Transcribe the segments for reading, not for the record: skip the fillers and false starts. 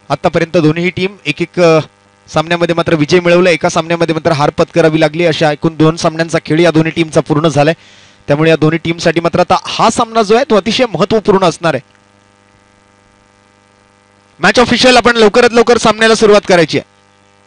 आतापर्यंत दोन्ही टीम एक एक सामन्यामध्ये मात्र विजय मिळवला, एका सामन्यामध्ये मात्र हार पत्करावी लागली. अशा एकूण 2 सामन्यांचा खेळ या दोन्ही टीमचा पूर्ण झालाय. त्यामुळे या दोन्ही टीमसाठी मात्र आता हा सामना जो आहे तो अतिशय महत्त्वपूर्ण असणार आहे. मॅच ऑफिशियल आपण लवकरात लवकर सामन्याला सुरुवात करायची आहे.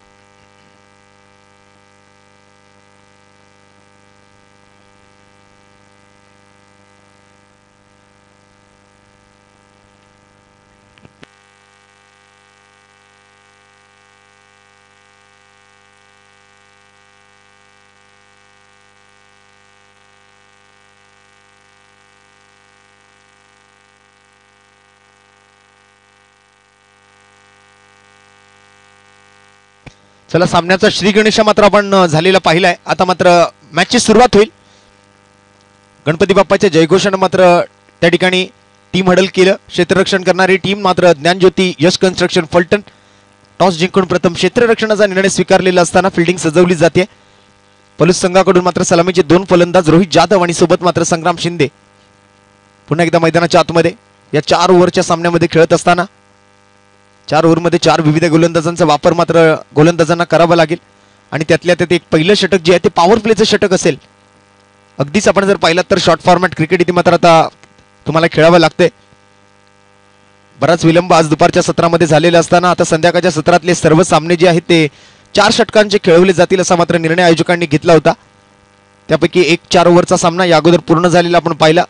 चला, सामन्याचा श्री गणेशा मात्र आपण झालेला पाहिलाय. आता मात्र मॅचची सुरुवात होईल. गणपती बाप्पाच्या जयघोषानं मात्र त्या ठिकाणी टीम हडल केलं. क्षेत्ररक्षण करणारी टीम मात्र ज्ञानज्योती यश कन्स्ट्रक्शन फलटण टॉस जिंकून प्रथम क्षेत्ररक्षणाचा निर्णय स्वीकारलेला असताना फिल्डिंग सजवली जाते. पलूस संघाकडून मात्र सलामीचे 2 फलंदाज रोहित जाधव आणि सोबत मात्र संग्राम शिंदे पुन्हा एकदा मैदानाच्या आतमध्ये या 4 ओव्हरच्या सामन्यामध्ये खेळत असताना 4 ओव्हरमध्ये 4 विविध गोलंदाजांचा वापर मात्र गोलंदाजांना करावा लागेल. आणि त्यातल्या त्यात एक पहिलं षटक जे आहे ते पॉवर प्लेचं षटक असेल. अगदीच आपण जर पाहिलात तर शॉर्ट फॉर्मॅट क्रिकेट इथे मात्र आता तुम्हाला खेळावं लागतंय. बराच विलंब आज दुपारच्या सत्रामध्ये झालेला असताना आता संध्याकाळच्या सत्रातले सर्व सामने जे आहेत ते 4 षटकांचे खेळवले जातील असा मात्र निर्णय आयोजकांनी घेतला होता. त्यापैकी एक 4 ओव्हरचा सामना या अगोदर पूर्ण झालेला आपण पाहिला.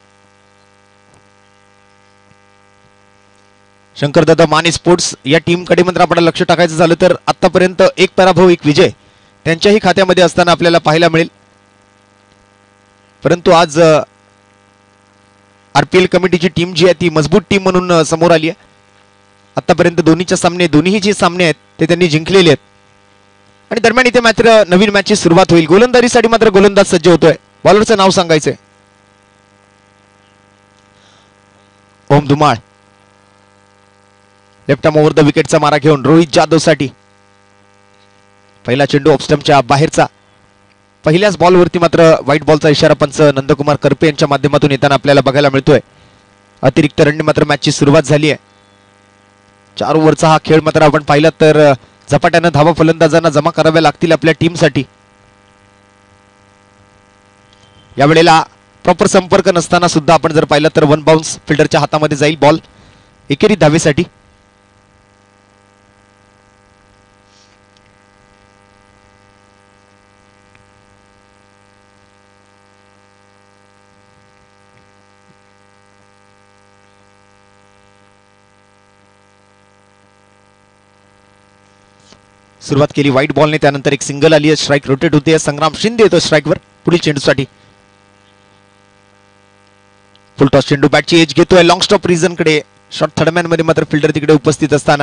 शंकरदादा माने स्पोर्ट्स या टीमकडे मात्र आपण लक्ष टाकायचं झालं तर आतापर्यंत 1 पराभव 1 विजय त्यांच्याही खात्यामध्ये असताना आपल्याला पाहायला मिळेल. परंतु आज आरपीएल कमिटीची टीम जी आहे ती मजबूत टीम म्हणून समोर आली आहे. आतापर्यंत दोन्हीही जे सामने आहेत ते त्यांनी जिंकलेले आहेत. आणि दरम्यान इथे मात्र नवीन मॅचची सुरुवात होईल. गोलंदाजीसाठी मात्र गोलंदाज सज्ज होतोय. बॉलरचं नाव सांगायचंय Om Dhumal. Left arm over the विकेटचा मारा घेऊन रोहित जाधव साठी पहिला चेंडू ऑफ स्टंपच्या बाहेरचा. पहिल्याच बॉलवरती मात्र व्हाईट बॉलचा इशारा पंच नंदकुमार करपे यांच्या माध्यमातून येताना आपल्याला बघायला मिळतोय. अतिरिक्त रनने मात्र मॅचची सुरुवात झाली आहे. 4 ओव्हरचा हा खेळ मात्र आपण पाहिला तर झपाट्यानं धावा फलंदाजांना जमा कराव्या लागतील आपल्या टीमसाठी. यावेळेला प्रॉपर संपर्क नसताना सुद्धा आपण जर पाहिलं तर 1 बाउन्स फिल्डरच्या हातामध्ये जाईल बॉल एकेरी धावेसाठी. सुरुवात केली व्हाईट बॉलने, त्यानंतर एक सिंगल आली आहे. स्ट्राइक रोटेट होते. संग्राम शिंदे येतो स्ट्राइकवर पुढील चेंडूसाठी. फुल टॉस चेंडू बॅटची एज घेतोय लॉंग स्टॉप रिजन कडे. शॉर्ट थर्डमॅन मध्ये मात्र फिल्डर तिकडे उपस्थित असताना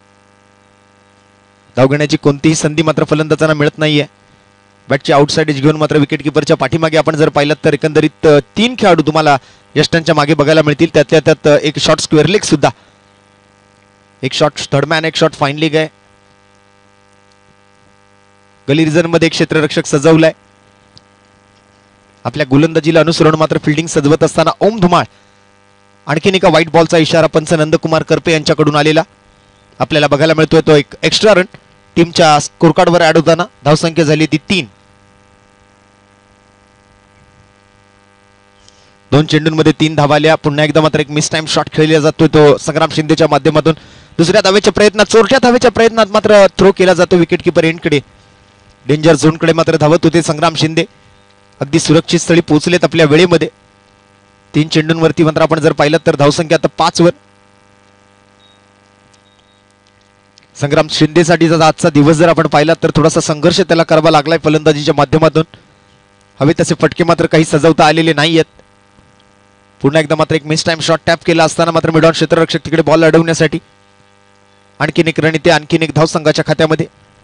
धाव घेण्याची कोणतीही संधी मात्र फलंदाजांना मिळत नाहीये. बॅटची आउटसाइड एज घेऊन मात्र विकेट किपरच्या पाठीमागे आपण जर पाहिलं तर एकंदरीत 3 खेळाडू तुम्हाला यष्टांच्या मागे बघायला मिळतील. त्यातल्या त्यात एक शॉर्ट स्क्वेअर लेग सुद्धा, एक शॉर्ट थर्डमॅन, एक शॉर्ट फाईन लेग आहे. गली रिझन मध्ये एक क्षेत्ररक्षक सजवलाय. आपल्या गोलंदाजीला अनुसरून मात्र फिल्डिंग सजवत असताना ओम धुमाळ. आणखीन एका व्हाईट बॉलचा इशारा पंच नंदकुमार करपे यांच्याकडून आलेला आपल्याला बघायला मिळतोय. तो एक एक्स्ट्रा रन टीमच्या स्कोरकार्डवर ऍड होताना धावसंख्या झाली ती 3. 2 चेंडूंमध्ये 3 धावा आल्या. पुन्हा एकदा मात्र एक मिस टाइम शॉट खेळला जातोय तो संग्राम शिंदेच्या माध्यमातून. दुसऱ्या धावेच्या प्रयत्नात, चोरट्या धावेच्या प्रयत्नात मात्र थ्रो केला जातो विकेट किपर एंडकडे. डेंजर झोनकडे मात्र धावत होते संग्राम शिंदे. अगदी सुरक्षित स्थळी पोहोचलेत आपल्या वेळेमध्ये. 3 चेंडूंवरती मात्र आपण जर पाहिलं तर धावसंख्या आता 5 वर. संग्राम शिंदेसाठीचा आजचा दिवस जर आपण पाहिला तर थोडासा संघर्ष त्याला करावा लागलाय फलंदाजीच्या माध्यमातून. हवे तसे फटके मात्र काही सजवता आलेले नाहीयेत. पुन्हा एकदा मात्र एक मिस टाइम शॉट टॅप केला असताना मात्र मिडऑन क्षेत्ररक्षक तिकडे बॉल अडवण्यासाठी. आणखीन एक रन येते, आणखीन एक धाव संघाच्या खात्यामध्ये.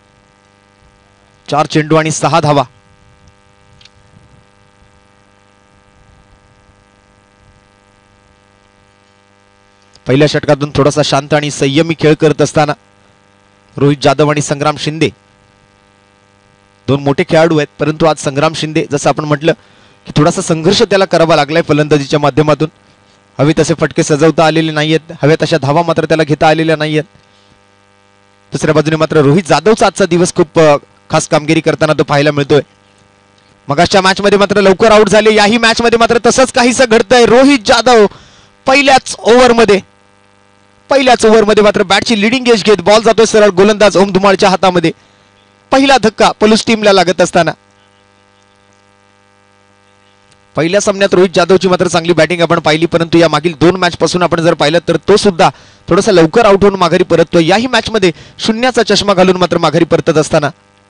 4 चेंडू आणि 6 धावा. पहिल्या षटकातून थोडासा शांत आणि संयमी खेळ करत असताना रोहित जाधव आणि संग्राम शिंदे 2 मोठे खेळाडू आहेत. परंतु आज संग्राम शिंदे जसं आपण म्हटलं की थोडासा संघर्ष त्याला करावा लागलाय फलंदाजीच्या माध्यमातून. हवे तसे फटके सजवता आलेले नाहीयेत, हवे तशा धावा मात्र त्याला घेता आलेल्या नाहीयेत. दुसऱ्या बाजूने मात्र रोहित जाधवचा आजचा दिवस खूप खास कामगिरी करताना तो पाहायला मिळतोय. मगाच्या मॅच मध्ये मात्र लवकर आउट झाले. याही मॅच मध्ये मात्र तसंच काहीसं घडतंय. रोहित जाधव पहिल्याच ओव्हरमध्ये मात्र बॅटची लिडिंग एज घेत बॉल जातोय सरळ गोलंदाज ओम धुमाळच्या हातामध्ये. पहिला धक्का पलूस टीमला लागत असताना पहिल्या सामन्यात रोहित जाधवची मात्र चांगली बॅटिंग आपण पाहिली, परंतु या मागील 2 मॅच पासून आपण जर पाहिलं तर तो सुद्धा थोडासा लवकर आउट होऊन माघारी परततोय. याही मॅच मध्ये शून्याचा चष्मा घालून मात्र माघारी परतत असताना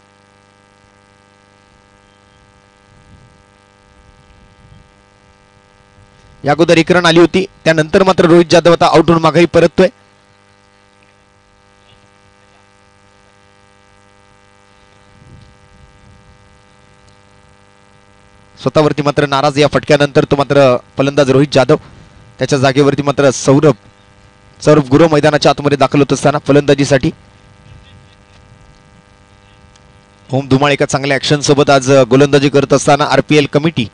या अगोदर 1 रन आली होती. त्यानंतर मात्र रोहित जाधव आता आउट होऊन माघारी परततोय. स्वतःवरती मात्र नाराज या फटक्यानंतर तो मात्र फलंदाज रोहित जाधव त्याच्या जागेवरती मात्र सौरभ गुरव मैदानाच्या आतमध्ये दाखल होत असताना फलंदाजीसाठी ओम धुमाळ एका चांगल्या ऍक्शन सोबत आज गोलंदाजी करत असताना आरपीएल कमिटी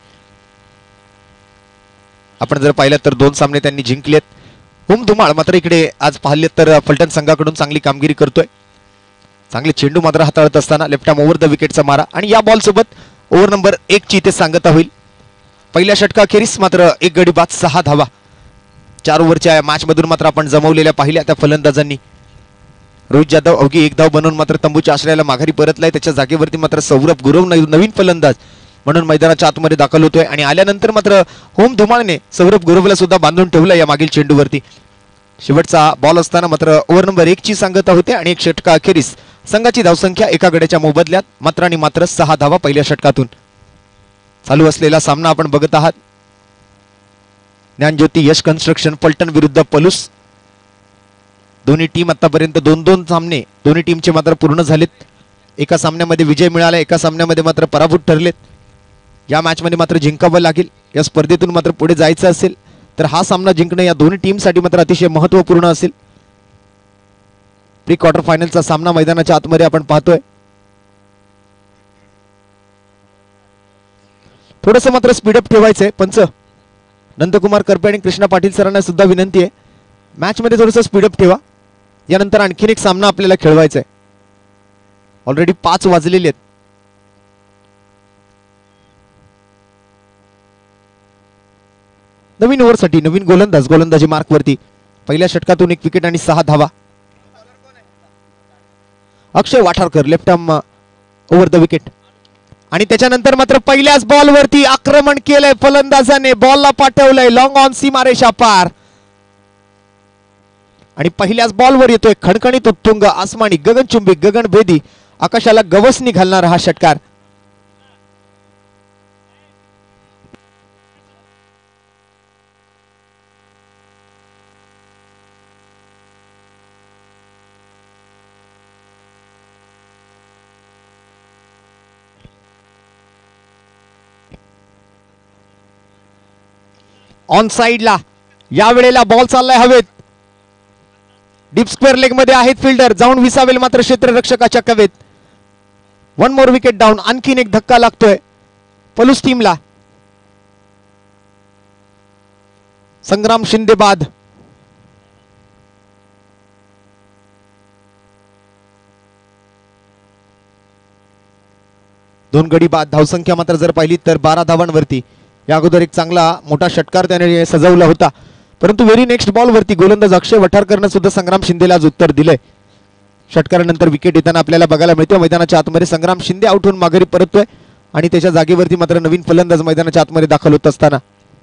आपण जर पाहिलं तर 2 सामने त्यांनी जिंकलेत. ओम धुमाळ मात्र इकडे आज पाहिले तर फलटण संघाकडून चांगली कामगिरी करतोय. चांगले चेंडू मात्र हाताळत असताना लेफ्ट आर्म ओव्हर द विकेटचा मारा आणि या बॉल सोबत ओव्हर नंबर 1 ची इथे सांगता होईल. पहिल्या षटकाखेरीस मात्र 1 गडी बाद 6 धावा 4 ओव्हरच्या मॅच मधून मात्र आपण जमवलेल्या पाहिल्या त्या फलंदाजांनी. रोहित जाधव अवघी 1 धाव बनवून मात्र तंबूच्या आश्रयाला माघारी परतलाय. त्याच्या जागेवरती मात्र सौरभ गुरव नवीन फलंदाज म्हणून मैदानाच्या आतमध्ये दाखल होतोय आणि आल्यानंतर मात्र ओम धुमाळने सौरभ गुरवला सुद्धा बांधून ठेवलं या मागील चेंडूवरती. शेवटचा बॉल असताना मात्र ओव्हर नंबर 1 ची सांगता होते आणि 1 षटका अखेरीस संघाची धावसंख्या एका गड्याच्या मोबदल्यात मात्र आणि मात्र 6 धावा पहिल्या षटकातून. चालू असलेला सामना आपण बघत आहात. ज्ञानज्योती यश कन्स्ट्रक्शन पलटण विरुद्ध पलूस. दोन्ही टीम आतापर्यंत 2-2 सामने दोन्ही टीमचे मात्र पूर्ण झालेत. एका सामन्यामध्ये विजय मिळाला, एका सामन्यामध्ये मात्र पराभूत ठरलेत. या मॅच मध्ये मात्र जिंकावं लागेल. या स्पर्धेतून मात्र पुढे जायचं असेल तर हा सामना जिंकणं या दोन्ही टीमसाठी मात्र अतिशय महत्त्वपूर्ण असेल. प्री क्वार्टर फायनलचा सामना मैदानाच्या आतमध्ये आपण पाहतोय. थोडंसं मात्र स्पीडअप ठेवायचंय. पंच नंदकुमार करपे आणि कृष्णा पाटील सरांना सुद्धा विनंती आहे, मॅच मध्ये थोडंसं स्पीडअप ठेवा. यानंतर आणखीन एक सामना आपल्याला खेळवायचा आहे. ऑलरेडी 5 वाजलेले आहेत. नवीन ओव्हरसाठी नवीन गोलंदाजी मार्कवरती पहिल्या षटकातून 1 विकेट आणि 6 धावा. Akshay Watharkar left arm over the wicket आणि त्याच्यानंतर मात्र पहिल्याच बॉलवरती आक्रमण केलंय फलंदाजाने. बॉलला पाठवलंय लॉंग ऑन सीमारेषा पार आणि पहिल्याच बॉलवर येतोय खणखणीत उत्तुंग आसमानी गगनचुंबी गगनभेदी आकाशाला गवसणी घालणारा हा षटकार. ऑन साइडला यावेळेला बॉल चाललाय हवेत. डीप स्क्वेअर लेग मध्ये आहेत फिल्डर, जाऊन विसावेल मात्र क्षेत्ररक्षकाच्या कवेत. 1 मोर विकेट डाऊन. आणखीन एक धक्का लागतोय पलूस टीमला. संग्राम शिंदे बाद. दोन गडी बाद. धावसंख्या मात्र जर पाहिली तर 12 धावांवरती. या अगोदर एक चांगला मोठा षटकार त्याने सजवला होता, परंतु व्हेरी नेक्स्ट बॉल वरती गोलंदाज अक्षय वठारकरनं सुद्धा संग्राम शिंदेला आज उत्तर दिलंय. षटकारानंतर विकेट येताना आपल्याला बघायला मिळते. मैदानाच्या आतमध्ये संग्राम शिंदे आउट होऊन माघारी परततोय आणि त्याच्या जागेवरती मात्र नवीन फलंदाज मैदानाच्या आतमध्ये दाखल होत असताना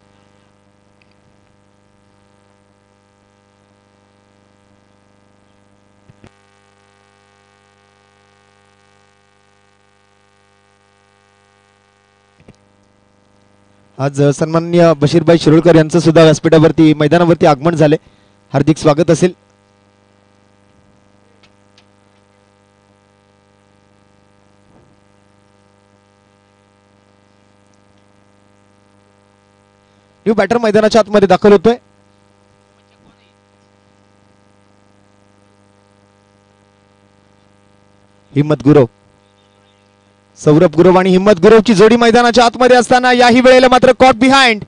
आज सन्माननीय बशीरभाई शिरोळकर यांचं सुद्धा व्यासपीठावरती मैदानावरती आगमन झाले. हार्दिक स्वागत असेल. न्यू बॅटर मैदानाच्या आतमध्ये दाखल होतोय. हिम्मत गुरव, सौरभ गुरव आणि हिम्मत गुरवची जोडी मैदानाच्या आतमध्ये असताना याही वेळेला मात्र कॉट बिहाइंड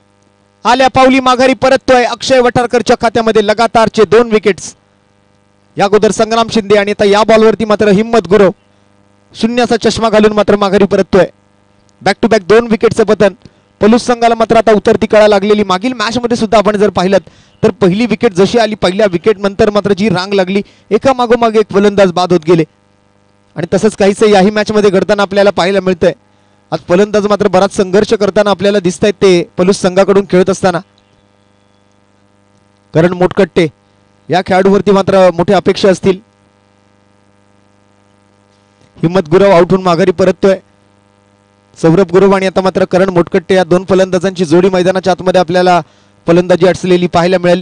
आल्या पावली माघारी परततोय. अक्षय वठारकरच्या खात्यामध्ये लगातारचे 2 विकेट्स. या अगोदर संग्राम शिंदे आणि आता या बॉलवरती मात्र हिम्मत गुरव शून्याचा चष्मा घालून मात्र माघारी परततोय. बॅक टू बॅक 2 विकेटचं पतन. पलूस संघाला मात्र आता उतरती कळा लागलेली. मागील मॅच मध्ये सुद्धा आपण जर पाहिलं तर पहिली विकेट जशी आली पहिल्या विकेट नंतर मात्र जी रांग लागली एका मागोमाग एक फलंदाज बाद होत गेले आणि तसंच काहीसं याही मॅच मध्ये घडताना आपल्याला पाहायला मिळतंय. आज फलंदाज मात्र बराच संघर्ष करताना आपल्याला दिसत आहेत ते पलूस संघाकडून खेळत असताना. करण मोटकट्टे या खेळाडूवरती मात्र मोठ्या अपेक्षा असतील. हिम्मत गुरव आउट होऊन माघारी परततोय. सौरभ गुरव आणि आता मात्र करण मोटकट्टे या 2 फलंदाजांची जोडी मैदानाच्या आतमध्ये आपल्याला फलंदाजी असलेली पाहायला मिळेल.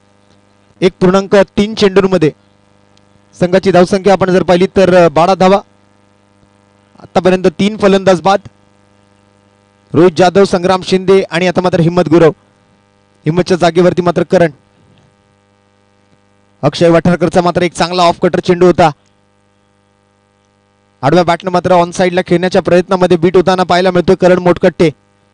1.3 चेंडूंमध्ये संघाची धावसंख्या आपण जर पाहिली तर 12 धावा. आतापर्यंत 3 फलंदाज बाद. रोहित जाधव, संग्राम शिंदे आणि आता मात्र हिम्मत गुरव. हिम्मतच्या जागेवरती मात्र करण. अक्षय वाठारकरचा मात्र एक चांगला ऑफ कटर चेंडू होता. आडव्या बॅटनं मात्र ऑन साइडला खेळण्याच्या प्रयत्नामध्ये बीट होताना पाहायला मिळतोय करण मोटकट्टे.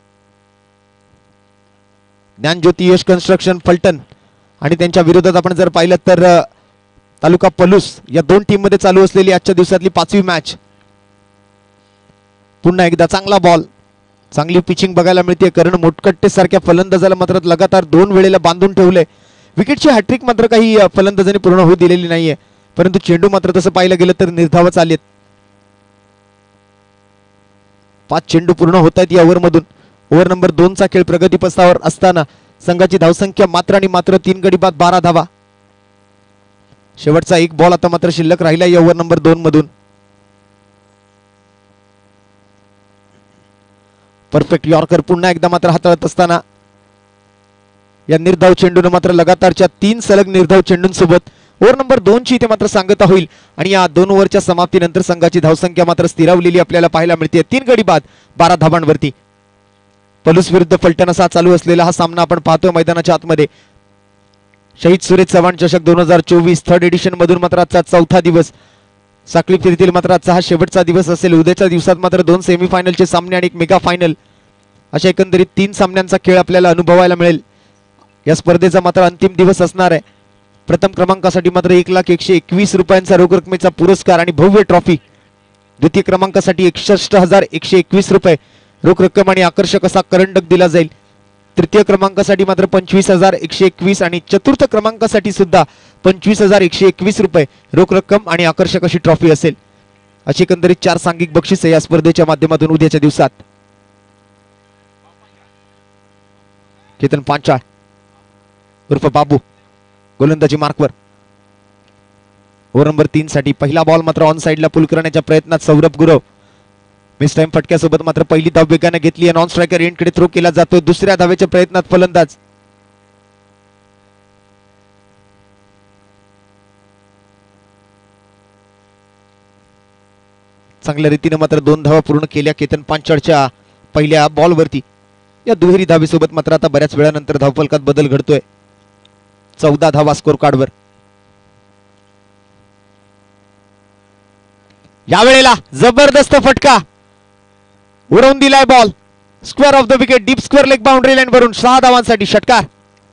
ज्ञानज्योती यश कन्स्ट्रक्शन फलटण आणि त्यांच्या विरोधात आपण जर पाहिलं तर तालुका पलूस या 2 टीम मध्ये चालू असलेली आजच्या दिवसातली 5वी मॅच. पुन्हा एकदा चांगला बॉल, चांगली पिचिंग बघायला मिळते. करण मोटकट्टे सारख्या फलंदाजाला मात्र लगातार 2 वेळेला बांधून ठेवले. विकेटची हॅट्रिक मात्र काही फलंदाजांनी पूर्ण होऊ दिलेली नाहीये परंतु चेंडू मात्र तसं पाहायला गेलं तर निर्धावच आलेत. 5 चेंडू पूर्ण होत आहेत या ओव्हरमधून. ओव्हर नंबर 2 चा खेळ प्रगतीपथावर असताना संघाची धावसंख्या मात्र आणि मात्र 3 गडी बाद 12 धावा. शेवटचा एक बॉल आता मात्र शिल्लक राहिला या ओव्हर नंबर 2 मधून. परफेक्ट यॉर्कर पुन्हा एकदा मात्र हाताळत असताना या निर्धाव चेंडूने मात्र लगातारच्या 3 सलग निर्धाव चेंडूंसोबत ओव्हर नंबर 2 ची इथे मात्र सांगता होईल आणि या 2 ओव्हरच्या समाप्तीनंतर संघाची धावसंख्या मात्र स्थिरावलेली आपल्याला पाहायला मिळते. 3 गडी बाद 12 धावांवरती. पलूस विरुद्ध फलटण असा चालू असलेला हा सामना आपण पाहतोय मैदानाच्या आतमध्ये. शहीद सुरेश चव्हाण चषक 2024 थर्ड एडिशन मधून मात्र आजचा 4था दिवस. साखळी फेरीतील मात्र आजचा हा शेवटचा दिवस असेल. उद्याच्या दिवसात मात्र 2 सेमीफायनलचे सामने आणि एक मेगा फायनल अशा एकंदरीत 3 सामन्यांचा खेळ आपल्याला अनुभवायला मिळेल. या स्पर्धेचा मात्र अंतिम दिवस असणार आहे. प्रथम क्रमांकासाठी मात्र 1,121 रुपयांचा रोख रकमेचा पुरस्कार आणि भव्य ट्रॉफी. द्वितीय क्रमांकासाठी 61,121 रुपये रोख रक्कम आणि आकर्षक असा करंडक दिला जाईल. तृतीय क्रमांकासाठी मात्र 25,121 आणि चतुर्थ क्रमांकासाठी सुद्धा 25,121 रुपये रोख रक्कम आणि आकर्षक अशी ट्रॉफी असेल. अशी एकंदरीत 4 सांघिक बक्षिसे या स्पर्धेच्या माध्यमातून उद्याच्या दिवसात. केतन पांचाळ उर्फ बाबू गोलंदाजी मार्कवर. ओव्हर नंबर 3 साठी पहिला बॉल मात्र ऑन साइडला पुल करण्याच्या प्रयत्नात सौरभ गुरव. मिस टाइम फटक्यासोबत मात्र पहिली धाव वेगाने घेतली आणि नॉन स्ट्रायकर एंडकडे थ्रो केला जातोय. दुसऱ्या धावेच्या प्रयत्नात फलंदाज चांगल्या रीतीने मात्र 2 धावा पूर्ण केल्या केतन पांचाळच्या पहिल्या बॉलवरती. या दुहेरी धावेसोबत मात्र आता बऱ्याच वेळानंतर धावफलकात बदल घडतोय. 14 धावा स्कोर कार्डवर. यावेळेला जबरदस्त फटका उडवून दिलाय ball. Square off the wicket deep square leg boundary line वरून 6 धावांसाठी षटकार.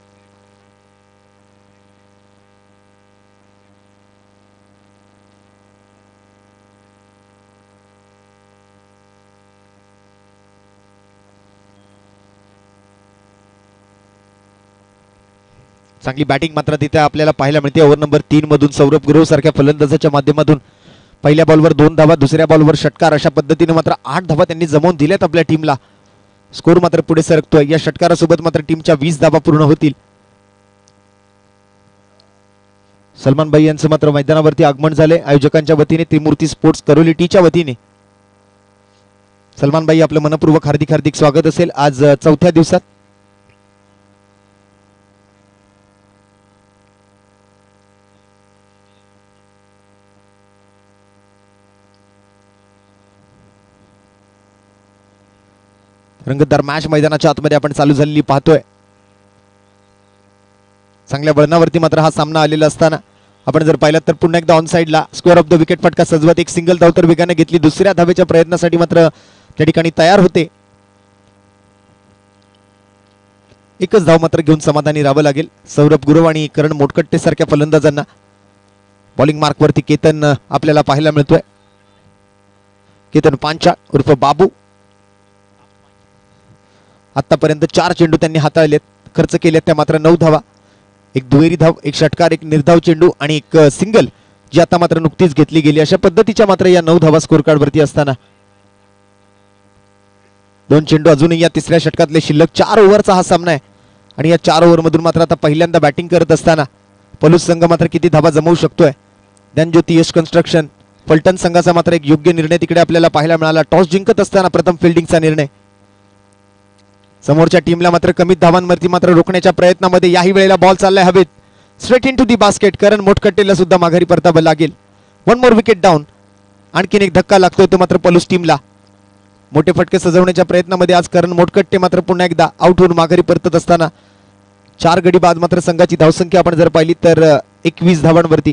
चांगली बॅटिंग मात्र तिथे आपल्याला पाहायला मिळते. ओव्हर नंबर 3 मधून सौरभ गुरव सारख्या फलंदाजाच्या माध्यमातून पहिल्या बॉलवर 2 धावा, दुसऱ्या बॉलवर षटकार अशा पद्धतीने मात्र 8 धावा त्यांनी जमवून दिल्यात आपल्या टीमला. स्कोर मात्र पुढे सरकतोय. या षटकारासोबत मात्र टीमच्या 20 धावा पूर्ण होतील. सलमान भाई यांचं मात्र मैदानावरती आगमन झाले आयोजकांच्या वतीने, त्रिमूर्ती स्पोर्ट्स करोली टीच्या वतीने. सलमान भाई आपलं मनपूर्वक हार्दिक हार्दिक स्वागत असेल आज 4थ्या दिवसात. रंगतदार मॅच मैदानाच्या आतमध्ये आपण चालू झालेली पाहतोय. चांगल्या वळणावरती मात्र हा सामना आलेला असताना आपण जर पाहिलं तर पुन्हा एकदा ऑन साइडला स्क्वेअर ऑफ द विकेट फटका सजवत एक सिंगल धाव तर वेगाने घेतली. दुसऱ्या धावेच्या प्रयत्नासाठी मात्र त्या ठिकाणी तयार होते. एकच धाव मात्र घेऊन समाधानी राहावं लागेल सौरभ गुरव आणि करण मोटकट्टे सारख्या फलंदाजांना. बॉलिंग मार्क वरती केतन आपल्याला पाहायला मिळतोय. केतन पांचाळ उर्फ बाबू. आतापर्यंत 4 चेंडू त्यांनी हाताळलेत, खर्च केलेत त्या मात्र 9 धावा. एक दुहेरी धाव, एक षटकार, एक निर्धाव चेंडू आणि एक सिंगल जी आता मात्र नुकतीच घेतली गेली. अशा पद्धतीच्या मात्र या 9 धावा स्कोर कार्ड वरती असताना 2 चेंडू अजूनही या तिसऱ्या षटकातले शिल्लक. 4 ओव्हरचा हा सामना आहे आणि या 4 ओव्हर मधून मात्र आता पहिल्यांदा बॅटिंग करत असताना पलूस संघ मात्र किती धावा जमवू शकतोय. ज्ञानज्योती यश कन्स्ट्रक्शन फलटण संघाचा मात्र एक योग्य निर्णय तिकडे आपल्याला पाहायला मिळाला. टॉस जिंकत असताना प्रथम फिल्डिंगचा निर्णय. समोरच्या टीमला मात्र कमी धावांवरती मात्र रोखण्याच्या प्रयत्नामध्ये याही वेळेला बॉल चाललाय हवेत, straight into the basket. Karan मोटकट्टेला सुद्धा माघारी परतावं लागेल. 1 मोर विकेट डाऊन. आणखीन एक धक्का लागतोय तो मात्र पलूस टीमला. मोठे फटके सजवण्याच्या प्रयत्नामध्ये आज करण मोटकट्टे मात्र पुन्हा एकदा आउट होऊन माघारी परतत असताना 4 गडी बाद मात्र संघाची धावसंख्या आपण जर पाहिली तर 21 धावांवरती.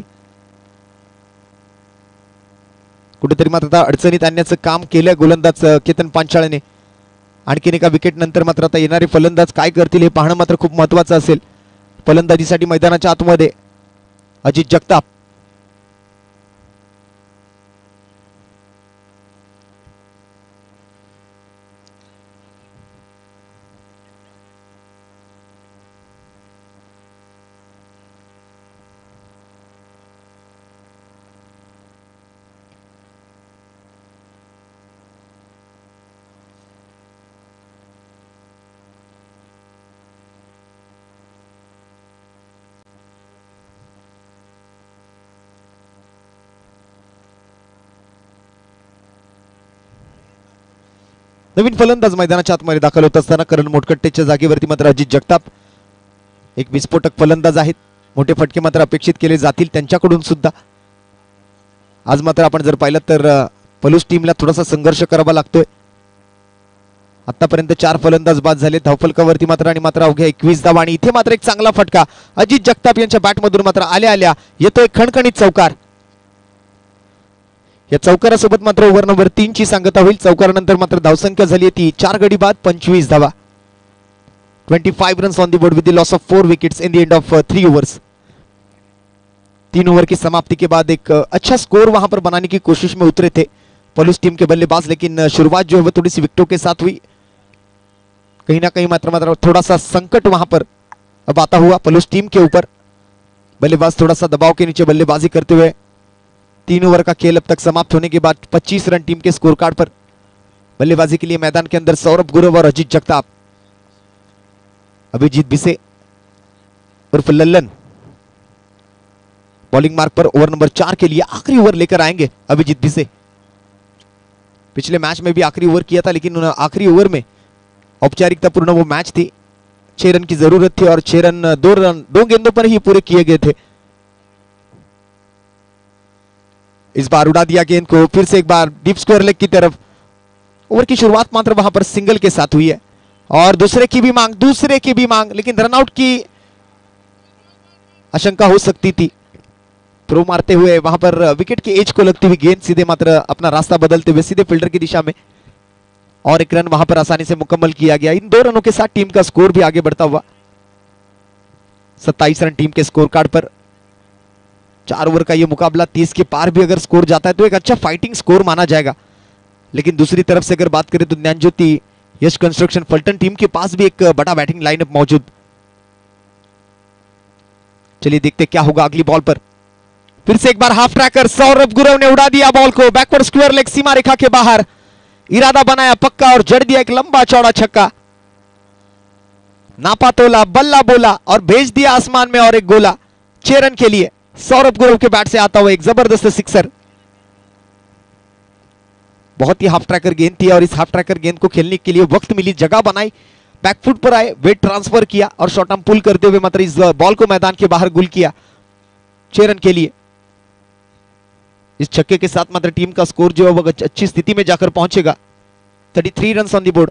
कुठेतरी मात्र आता अडचणीत आणण्याचं काम केलं गोलंदाज केतन पांचाळने. आणखीन एका विकेट नंतर मात्र आता येणारे फलंदाज काय करतील हे पाहणं मात्र खूप महत्वाचं असेल. फलंदाजीसाठी मैदानाच्या आतमध्ये अजित जगताप. नवीन फलंदाज मैदानाच्या आतमध्ये दाखल होत असताना करण मोटकट्टेच्या जागेवरती मात्र अजित जगताप. एक विस्फोटक फलंदाज आहेत, मोठे फटके मात्र अपेक्षित केले जातील त्यांच्याकडून सुद्धा. आज मात्र आपण जर पाहिलं तर पलूस टीमला थोडासा संघर्ष करावा लागतोय. आतापर्यंत 4 फलंदाज बाद झाले धावफलकावरती मात्र आणि मात्र अवघ्या 21 धावा. आणि इथे मात्र एक चांगला फटका अजित जगताप यांच्या बॅटमधून मात्र आल्या आल्या येतोय खणखणीत चौकार. या चौकारासोबत मात्र ओव्हर नंबर 3 ची सांगता होईल. चौकारानंतर मात्र धावसंख्या झाली ती 4 गडी बाद 25 धावा. 25 runs on the board with the loss of 4 wickets in the end of 3 overs. 3 over की समाप्ति के बाद एक अच्छा स्कोर वहां पर बनाने की कोशिश में उतरे थे पलूस टीम के बल्लेबाज, लेकिन शुरुआत जो है वो थोड़ी सी विकेटों के साथ हुई. कहीं ना कहीं मात्र थोड़ा सा संकट वहां पर अब आता हुआ पलूस टीम के ऊपर. बल्लेबाज थोड़ा सा दबाव के नीचे बल्लेबाजी करते हुए 3 ओवर का खेल अब तक समाप्त होने के बाद 25 रन टीम के स्कोर कार्ड पर. बल्लेबाजी के लिए मैदान के अंदर सौरभ गुरव और अजित जगताप. अभिजीत बिसे उर्फ लल्लन बॉलिंग मार्क पर ओवर नंबर 4 के लिए आखिरी ओवर लेकर आएंगे अभिजीत बिसे. पिछले मैच में भी आखिरी ओवर किया था, लेकिन आखिरी ओवर में औपचारिकता पूर्ण वो मैच थी. 6 रन की जरूरत थी और 6 रन 2 गेंदों पर ही पूरे किए गए थे. इस बार उड़ा दिया गेंद को, फिर से एक बार डीप स्क्वायर लेग की तरफ. ओवर की शुरुआत मात्र वहां पर सिंगल के साथ हुई है और दूसरे की भी मांग, लेकिन रनआउट की आशंका हो सकती थी. थ्रो मारते हुए वहां पर विकेट के एज को लगती हुई गेंद सीधे मात्र अपना रास्ता बदलते हुए सीधे फील्डर की दिशा में, और एक रन वहां पर आसानी से मुकम्मल किया गया. इन 2 रनों के साथ टीम का स्कोर भी आगे बढ़ता हुआ 27 रन टीम के स्कोर कार्ड पर. 4 ओवर का ये मुकाबला 30 के पार भी अगर स्कोर जाता है तो एक अच्छा फाइटिंग स्कोर माना जाएगा. लेकिन दूसरी तरफ से अगर बात करें तो ज्ञानज्योति यश कंस्ट्रक्शन फलटन टीम के पास भी एक बड़ा बैटिंग लाइनअप मौजूद. चलिए देखते क्या होगा अगली बॉल पर. फिर से एक बार हाफ ट्रैकर सौरभ गुरव ने उड़ा दिया बॉल को बैकवर्ड स्क्वायर लेग सीमा रेखा के बाहर. इरादा बनाया पक्का और जड़ दिया एक लंबा चौड़ा छक्का. नापा तोला, बल्ला बोला और भेज दिया आसमान में और एक गोला. 6 रन के लिए सौरभ गुरव के बैट से आता हुआ एक जबरदस्त सिक्सर. बहुत ही हाफ ट्रैकर गेंद थी और इस हाफ ट्रैकर गेंद को खेलने के लिए वक्त मिली, जगह बनाई, बैकफुट पर आए, वेट ट्रांसफर किया और शॉर्ट आर्म पुल करते हुए मात्र इस बॉल को मैदान के बाहर गुल किया. 6 रन के लिए इस छक्के के साथ मात्र टीम का स्कोर जो है वो अच्छी स्थिति में जाकर पहुंचेगा. 33 रन ऑन द बोर्ड.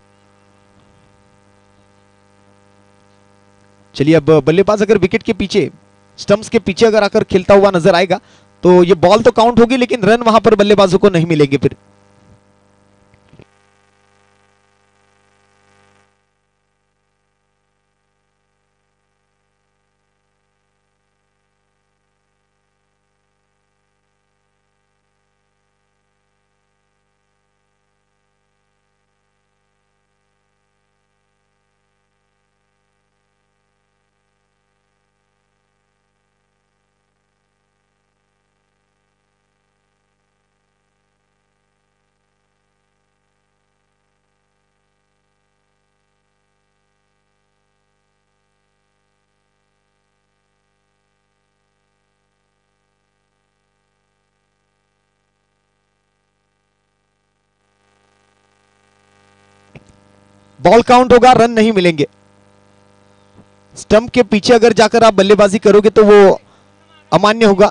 चलिए अब बल्लेबाज अगर विकेट के पीछे, स्टंप्स के पीछे अगर आकर खेलता हुआ नजर आएगा तो ये बॉल तो काउंट होगी, लेकिन रन वहां पर बल्लेबाजों को नहीं मिलेंगे. फिर बॉल काउंट होगा, रन नहीं मिलेंगे। स्टंप के पीछे अगर जाकर आप बल्लेबाजी करोगे तो वो अमान्य होगा।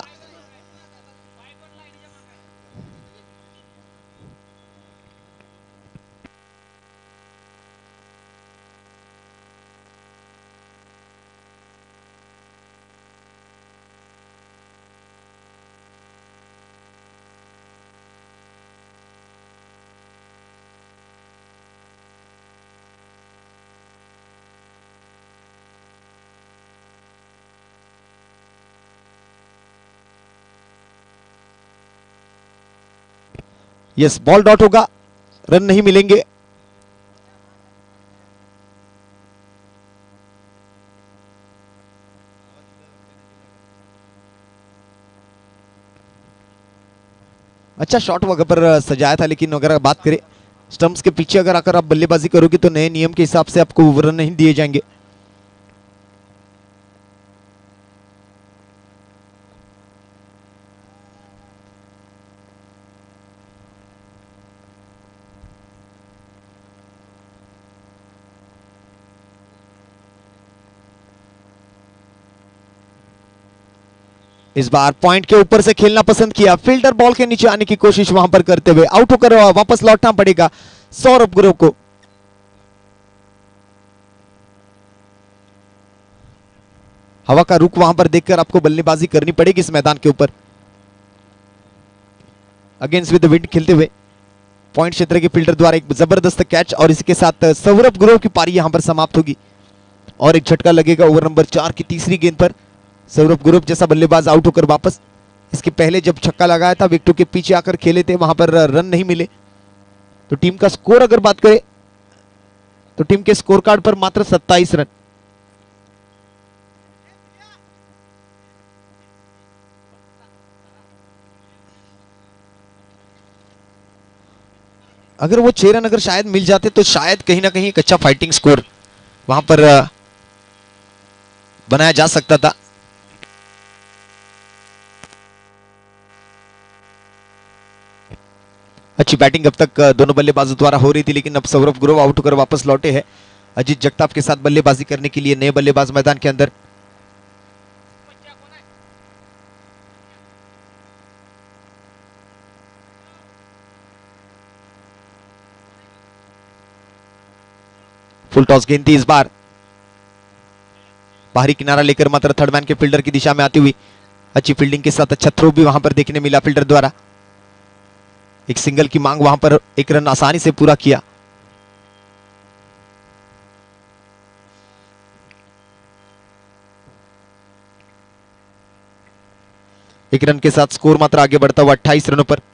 यस, बॉल डॉट होगा, रन नहीं मिलेंगे। अच्छा शॉट वगैरह पर सजाया था, लेकिन अगर बात करें स्टंप्स के पीछे अगर आकर आप बल्लेबाजी करोगे तो नए नियम के हिसाब से आपको रन नहीं दिए जाएंगे। इस बार पॉइंट के ऊपर से खेलना पसंद किया, फील्डर बॉल के नीचे आने की कोशिश वहां पर करते हुए आउट होकर वापस लौटना पड़ेगा सौरभ गुरव को। हवा का रुख वहां पर देखकर आपको बल्लेबाजी करनी पड़ेगी इस मैदान के ऊपर। अगेंस्ट विद द विंड खेलते हुए पॉइंट क्षेत्र के फील्डर द्वारा एक जबरदस्त कैच और इसके साथ सौरभ गुरव की पारी यहां पर समाप्त होगी और एक झटका लगेगा ओवर नंबर 4 की तीसरी गेंद पर। सौरभ गुरव जैसा बल्लेबाज आउट होकर वापस, इसके पहले जब छक्का लगाया था विकेटों के पीछे आकर खेले थे, वहां पर रन नहीं मिले। तो टीम का स्कोर अगर बात करें तो टीम के स्कोर कार्ड पर मात्र 27 रन। अगर वो 6 रन अगर शायद मिल जाते तो शायद कहीं ना कहीं एक अच्छा फाइटिंग स्कोर वहां पर बनाया जा सकता था। अच्छी बैटिंग अब तक दोनों बल्लेबाजों द्वारा हो रही थी, लेकिन अब सौरभ गुरव आउट होकर वापस लौटे हैं अजीत जगताप के साथ बल्लेबाजी करने के लिए नए बल्लेबाज मैदान के अंदर। फुल टॉस गेंद थी इस बार, बाहरी किनारा लेकर मात्र थर्ड मैन के फील्डर की दिशा में आती हुई अच्छी फील्डिंग के साथ अच्छा थ्रो भी वहां पर देखने मिला फील्डर द्वारा। एक सिंगल की मांग वहां पर एक रन आसानी से पूरा किया। एक रन के साथ स्कोर मात्र आगे बढ़ता हुआ 28 रनों पर।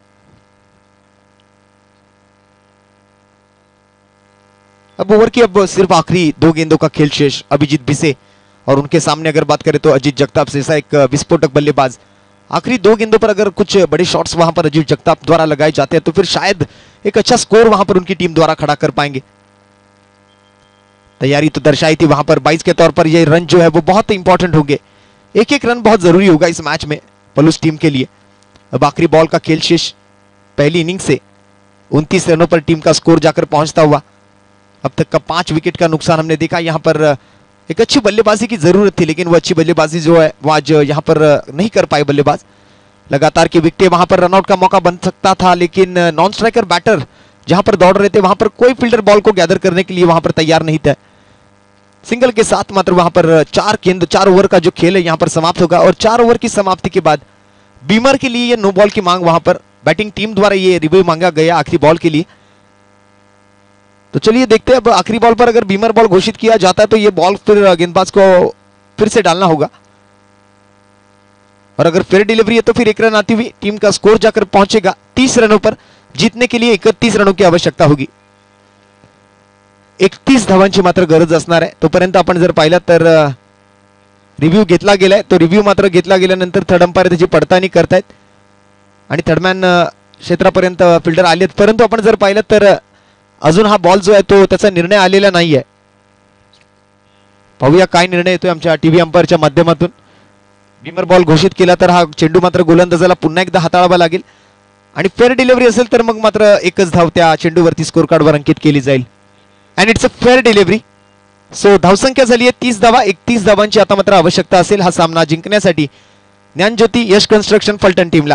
अब ओवर की अब सिर्फ आखिरी 2 गेंदों का खेल शेष। अभिजीत बिसे और उनके सामने अगर बात करें तो अजीत जगताप जैसा एक विस्फोटक बल्लेबाज। आखिरी 2 गेंदों पर अगर कुछ बड़े शॉट्स वहां पर अजीत जगताप द्वारा लगाए जाते हैं तो फिर शायद एक अच्छा स्कोर वहां पर उनकी टीम द्वारा खड़ा कर पाएंगे। तैयारी तो दर्शाई थी वहां पर 22 के तौर पर ये रन जो है वो बहुत इंपॉर्टेंट होंगे। एक एक रन बहुत जरूरी होगा इस मैच में पलूस टीम के लिए। अब आखिरी बॉल का खेल शेष, पहली इनिंग से 29 रनों पर टीम का स्कोर जाकर पहुंचता हुआ। अब तक का 5 विकेट का नुकसान हमने देखा। यहां पर एक अच्छी बल्लेबाजी की जरूरत थी, लेकिन वो अच्छी बल्लेबाजी जो है वो आज यहां पर नहीं कर पाए बल्लेबाज। लगातार की विकेटें, वहां पर रनआउट का मौका बन सकता था, लेकिन नॉन स्ट्राइकर बैटर जहां पर दौड़ रहे थे वहां पर कोई फील्डर बॉल को गैदर करने के लिए वहां पर तैयार नहीं था। सिंगल के साथ मात्र वहां पर 4 ओवर का जो खेल है यहां पर समाप्त होगा और 4 ओवर की समाप्ति के बाद बीमर के लिए ये नो बॉल की मांग वहां पर बैटिंग टीम द्वारा ये रिव्यू मांगा गया आखिरी बॉल के लिए। तो चलिए देखते हैं अब आखिरी बॉल पर अगर बीमर बॉल घोषित किया जाता है तो ये बॉल फिर गेंदबाज को फिर से डालना होगा और अगर फेयर डिलीवरी है तो फिर 1 रन आती हुई टीम का स्कोर जाकर पहुंचेगा 30 रनों पर। जीतने के लिए 31 रनों की आवश्यकता होगी। 31 धावांची मात्र गरज असणार आहे। तोपर्यंत आपण जर पाहिलं तर रिव्ह्यू घेतला गेलाय, तो रिव्ह्यू मात्र घेतला गेल्यानंतर थर्ड अंपायर त्याची पडताळणी करतायत आणि थर्डमॅन क्षेत्रापर्यंत फिल्डर आलेत, परंतु आपण जर पाहिलं तर अजून हा बॉल जो आहे तो त्याचा निर्णय आलेला नाहीये। पाहूया काय निर्णय येतोय आमच्या टीव्ही अंपायरच्या माध्यमातून। बीमर बॉल घोषित केला तर हा चेंडू मात्र गोलंदाजाला पुन्हा एकदा हाताळावा लागेल आणि फेअर डिलिव्हरी असेल तर मग मात्र एकच धाव त्या चेंडूवरती स्कोर कार्डवर अंकित केली जाईल। And it's a fair delivery. So धावसंख्या झाली आहे 30 धावा. 31 धावांची आता मात्र आवश्यकता असेल हा सामना जिंकण्यासाठी ज्ञानज्योती यश कन्स्ट्रक्शन फलटण टीमला.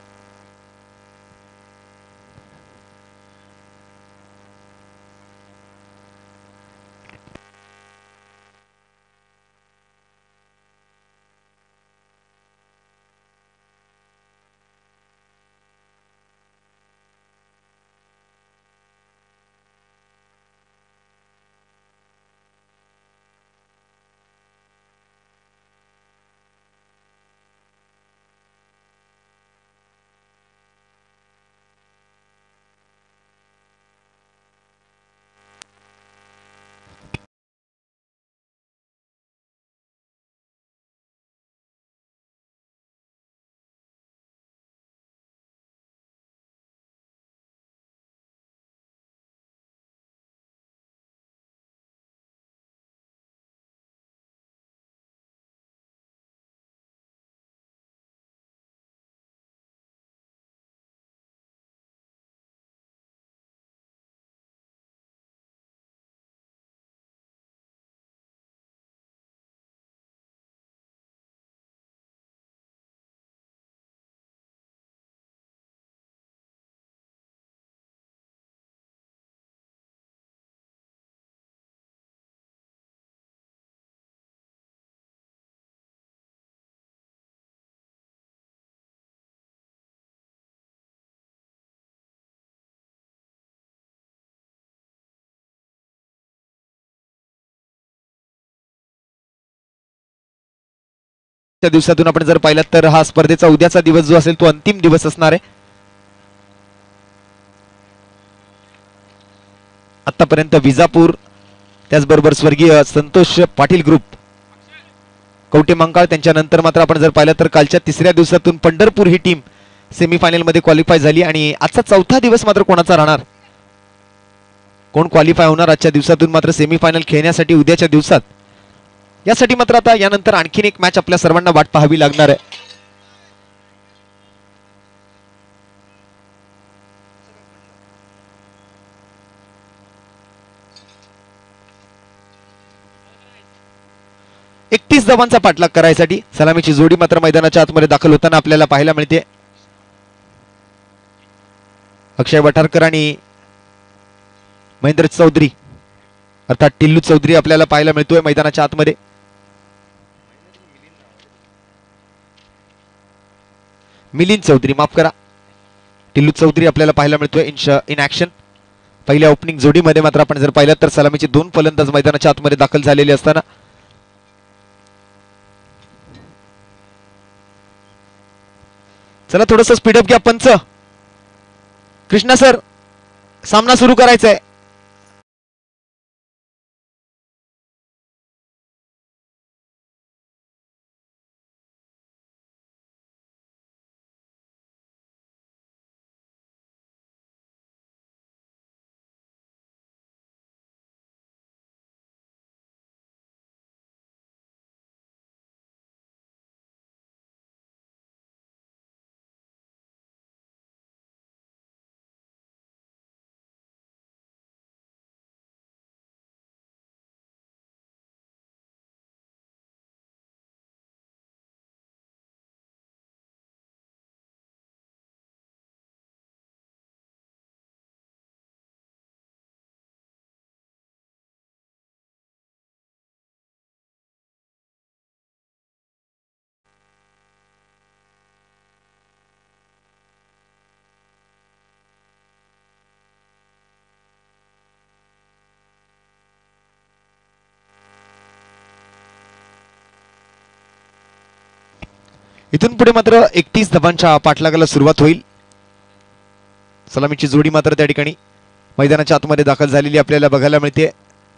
त्या दिवसातून आपण जर पाहिलं तर हा स्पर्धेचा उद्याचा दिवस जो असेल तो अंतिम दिवस असणार आहे. आतापर्यंत विजापूर त्याचबरोबर स्वर्गीय संतोष पाटील ग्रुप कवटे मंकाळ त्यांच्यानंतर मात्र आपण जर पाहिलं तर कालच्या तिसऱ्या दिवसातून पंढरपूर ही टीम सेमीफायनल मध्ये क्वालिफाय झाली. आणि आजचा चौथा दिवस मात्र कोणाचा राहणार, कोण क्वालिफाय होणार आजच्या दिवसातून मात्र सेमीफायनल खेळण्यासाठी उद्याच्या दिवसात, यासाठी मात्र आता यानंतर आणखीन एक मॅच आपल्या सर्वांना वाट पाहावी लागणार आहे. एकतीस धावांचा पाठलाग करायसाठी सलामीची जोडी मात्र मैदानाच्या आतमध्ये दाखल होताना आपल्याला पाहायला मिळते. अक्षय वठारकर आणि महेंद्र चौधरी अर्थात टिल्लू चौधरी आपल्याला पाहायला मिळतोय मैदानाच्या आतमध्ये. मिलिंद चौधरी, माफ करा, टिल्लू चौधरी आपल्याला पाहायला मिळतोय इन ऍक्शन. पहिल्या ओपनिंग जोडीमध्ये मात्र आपण जर पाहिलं तर सलामीचे दोन फलंदाज मैदानाच्या आतमध्ये दाखल झालेले असताना चला थोडस स्पीडअप घ्या पंच. कृष्णा सर, सामना सुरू करायचा आहे. इथून पुढे मात्र 31 धावांच्या पाठलागाला सुरुवात होईल. सलामीची जोडी मात्र त्या ठिकाणी मैदानाच्या आतमध्ये दाखल झालेली आपल्याला बघायला मिळते.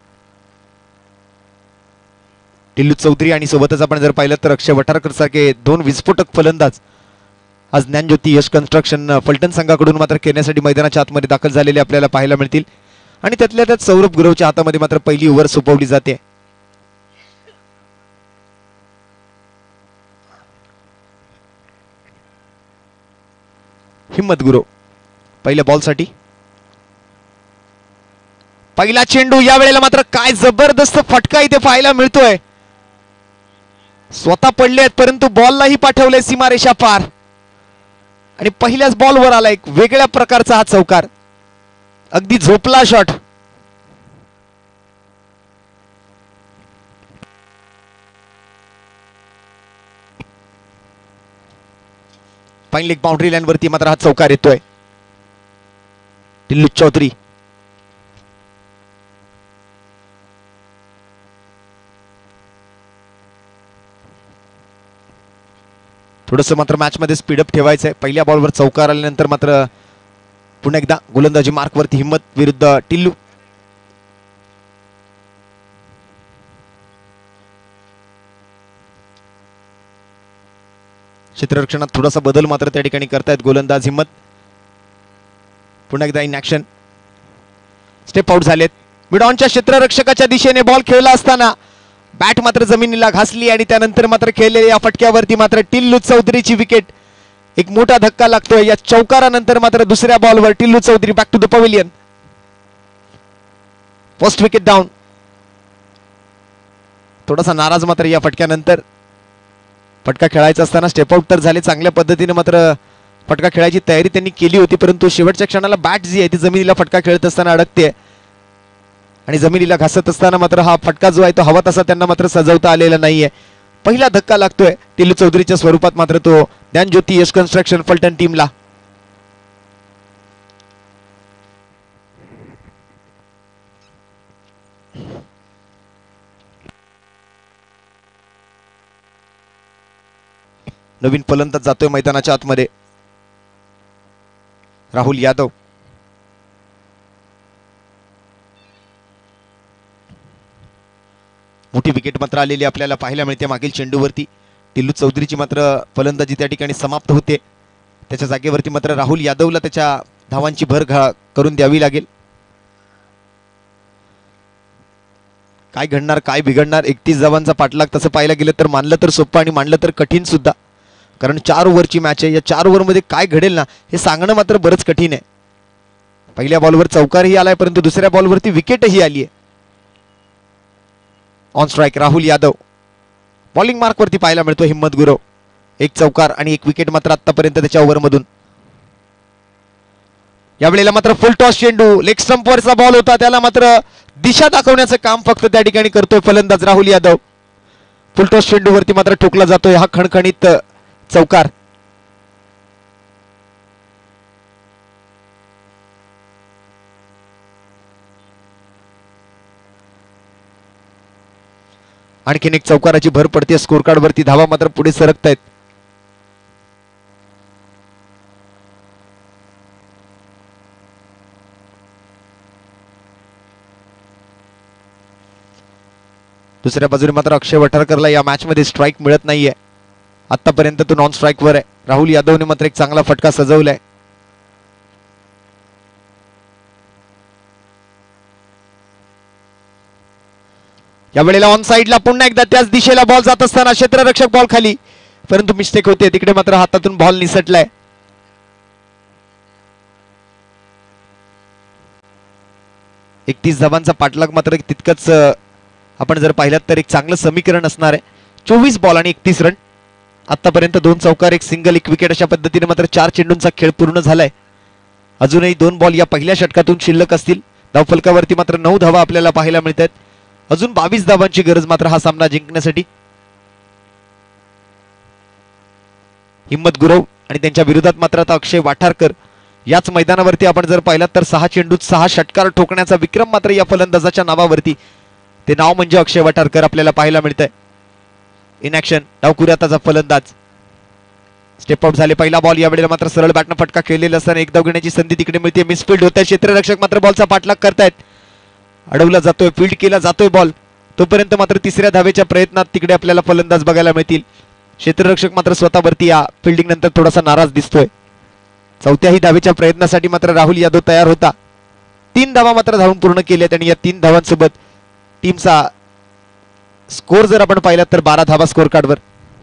टिल्लू चौधरी आणि सोबतच आपण जर पाहिलं तर अक्षय वठारकर सारखे दोन विस्फोटक फलंदाज आज ज्ञानज्योती यश कन्स्ट्रक्शन फलटण संघाकडून मात्र खेळण्यासाठी मैदानाच्या आतमध्ये दाखल झालेले आपल्याला पाहायला मिळतील. आणि त्यातल्या त्यात सौरभ गुरवच्या हातामध्ये मात्र पहिली ओव्हर सोपवली जाते. हिम्मत गुरव पहिल्या बॉलसाठी पहिला चेंडू या वेळेला मात्र काय जबरदस्त फटका इथे पाहायला मिळतोय. स्वतः पडले आहेत परंतु बॉललाही पाठवले सीमारेषा पार आणि पहिल्याच बॉलवर आला एक वेगळ्या प्रकारचा हा चौकार. अगदी झोपला shot. Fine leg boundary line वरती मात्र हा चौकार येतोय. टिल्लू चौधरी थोडस मात्र मॅच मध्ये स्पीडअप ठेवायचंय. पहिल्या बॉलवर चौकार आल्यानंतर मात्र पुन्हा एकदा गोलंदाजी मार्क वरती हिम्मत विरुद्ध टिल्लू. क्षेत्ररक्षणात थोडासा बदल मात्र त्या ठिकाणी करतायत गोलंदाज हिम्मत. पुन्हा एकदा इन ऍक्शन. स्टेप आउट झालेत. मिड ऑनच्या क्षेत्ररक्षकाच्या दिशेने बॉल खेळला असताना बॅट मात्र जमिनीला घासली आणि त्यानंतर मात्र खेळलेल्या या फटक्यावरती मात्र टिल्लू चौधरीची विकेट. एक मोठा धक्का लागतोय या चौकारानंतर मात्र दुसऱ्या बॉलवर Tillu Chaudhari back to the pavilion. First wicket down. थोडासा नाराज मात्र या फटक्यानंतर. फटका खेळायचा असताना स्टेप आउट तर झाले चांगल्या पद्धतीने मात्र फटका खेळायची तयारी त्यांनी केली होती परंतु शेवटच्या क्षणाला बॅट जी आहे ती जमिनीला फटका खेळत असताना अडकते आणि जमिनीला घासत असताना मात्र हा फटका जो आहे तो हवा तसा त्यांना मात्र सजवता आलेला नाहीये. पहिला धक्का लागतोय टिल्लू चौधरीच्या स्वरूपात मात्र तो ज्ञानज्योती यश कन्स्ट्रक्शन फलटण टीमला. नवीन फलंदाज जातोय मैदानाच्या आतमध्ये. राहुल यादव. मोठी विकेट मात्र आलेली आपल्याला पाहायला मिळते मागील चेंडूवरती. टिल्लू चौधरीची मात्र फलंदाजी त्या ठिकाणी समाप्त होते. त्याच्या जागेवरती मात्र राहुल यादवला त्याच्या धावांची भर करून द्यावी लागेल. काय घडणार काय बिघडणार. 31 धावांचा पाठलाग तसं पाहायला गेलं तर मानलं तर सोपं आणि मानलं तर कठीण सुद्धा. कारण 4 ओव्हरची मॅच आहे. या 4 ओव्हरमध्ये काय घडेल ना हे सांगणं मात्र बरंच कठीण आहे. पहिल्या बॉलवर चौकारही आलाय परंतु दुसऱ्या बॉलवरती विकेटही आली आहे. On strike Rahul Yadav. Bowling mark वरती पाहायला मिळतो हिम्मत गुरव. एक चौकार आणि एक विकेट मात्र आतापर्यंत त्याच्या ओव्हरमधून. यावेळेला मात्र फुल टॉस चेंडू. लेग स्टंपवरचा बॉल होता त्याला मात्र दिशा दाखवण्याचं काम फक्त त्या ठिकाणी करतोय फलंदाज राहुल यादव. फुल टॉस चेंडूवरती मात्र ठोकला जातोय हा खणखणीत चौकार. आणखीन एक चौकाराची भर पडते स्कोर कार्ड वरती. धावा मात्र पुढे सरकतायत. दुसऱ्या बाजूने मात्र अक्षय वठारकरला या मॅच मध्ये स्ट्राइक मिळत नाहीये. आतापर्यंत तो नॉन स्ट्राइक वर आहे. राहुल यादवने मात्र एक चांगला फटका सजवलाय. यावेळेला ऑन साइडला पुन्हा एकदा त्याच दिशेला बॉल जात असताना क्षेत्ररक्षक बॉल खाली परंतु मिस्टेक होते. तिकडे मात्र हातातून बॉल निसटलाय. एक 30 धावांचा पाठलाग मात्र तितकंच आपण जर पाहिलात तर एक चांगलं समीकरण असणार आहे. 24 बॉल आणि 31 रन. आतापर्यंत 2 चौकार 1 सिंगल 1 विकेट अशा पद्धतीने मात्र 4 चेंडूंचा खेळ पूर्ण झालाय. अजूनही 2 बॉल या पहिल्या षटकातून शिल्लक असतील. धावफलकावरती मात्र 9 धावा आपल्याला पाहायला मिळतात. अजून 22 धावांची गरज मात्र हा सामना जिंकण्यासाठी. हिम्मत गुरव आणि त्यांच्या विरोधात मात्र आता अक्षय वाठारकर. याच मैदानावरती आपण जर पाहिलात तर 6 चेंडूत 6 षटकार ठोकण्याचा विक्रम मात्र या फलंदाजाच्या नावावरती. ते नाव म्हणजे अक्षय वाठारकर आपल्याला पाहायला मिळतंय. इन ऍक्शन डावकुऱ्याचा फलंदाज. स्टेप आउट झाले. पहिला बॉल यावेळेला मात्र सरळ बॅटनं फटका खेळलेला असताना एक धाव घेण्याची संधी तिकडे मिळते. मिसफील्ड होत आहे. क्षेत्ररक्षक मात्र बॉलचा पाठलाग करतायत. अडवला जातोय फील्ड केला जातोय बॉल. तोपर्यंत मात्र तिसऱ्या धावेच्या प्रयत्नात तिकडे आपल्याला फलंदाज बघायला मिळतील. क्षेत्ररक्षक मात्र स्वतःवरती या फिल्डिंग नंतर थोडासा नाराज दिसतोय. चौथ्याही धावेच्या प्रयत्नासाठी मात्र राहुल यादव तयार होता. 3 धावा मात्र धावून पूर्ण केल्यात आणि या 3 धावांसोबत टीमचा स्कोर जर आपण पाहिला तर 12 धावा स्कोर कार्डवर.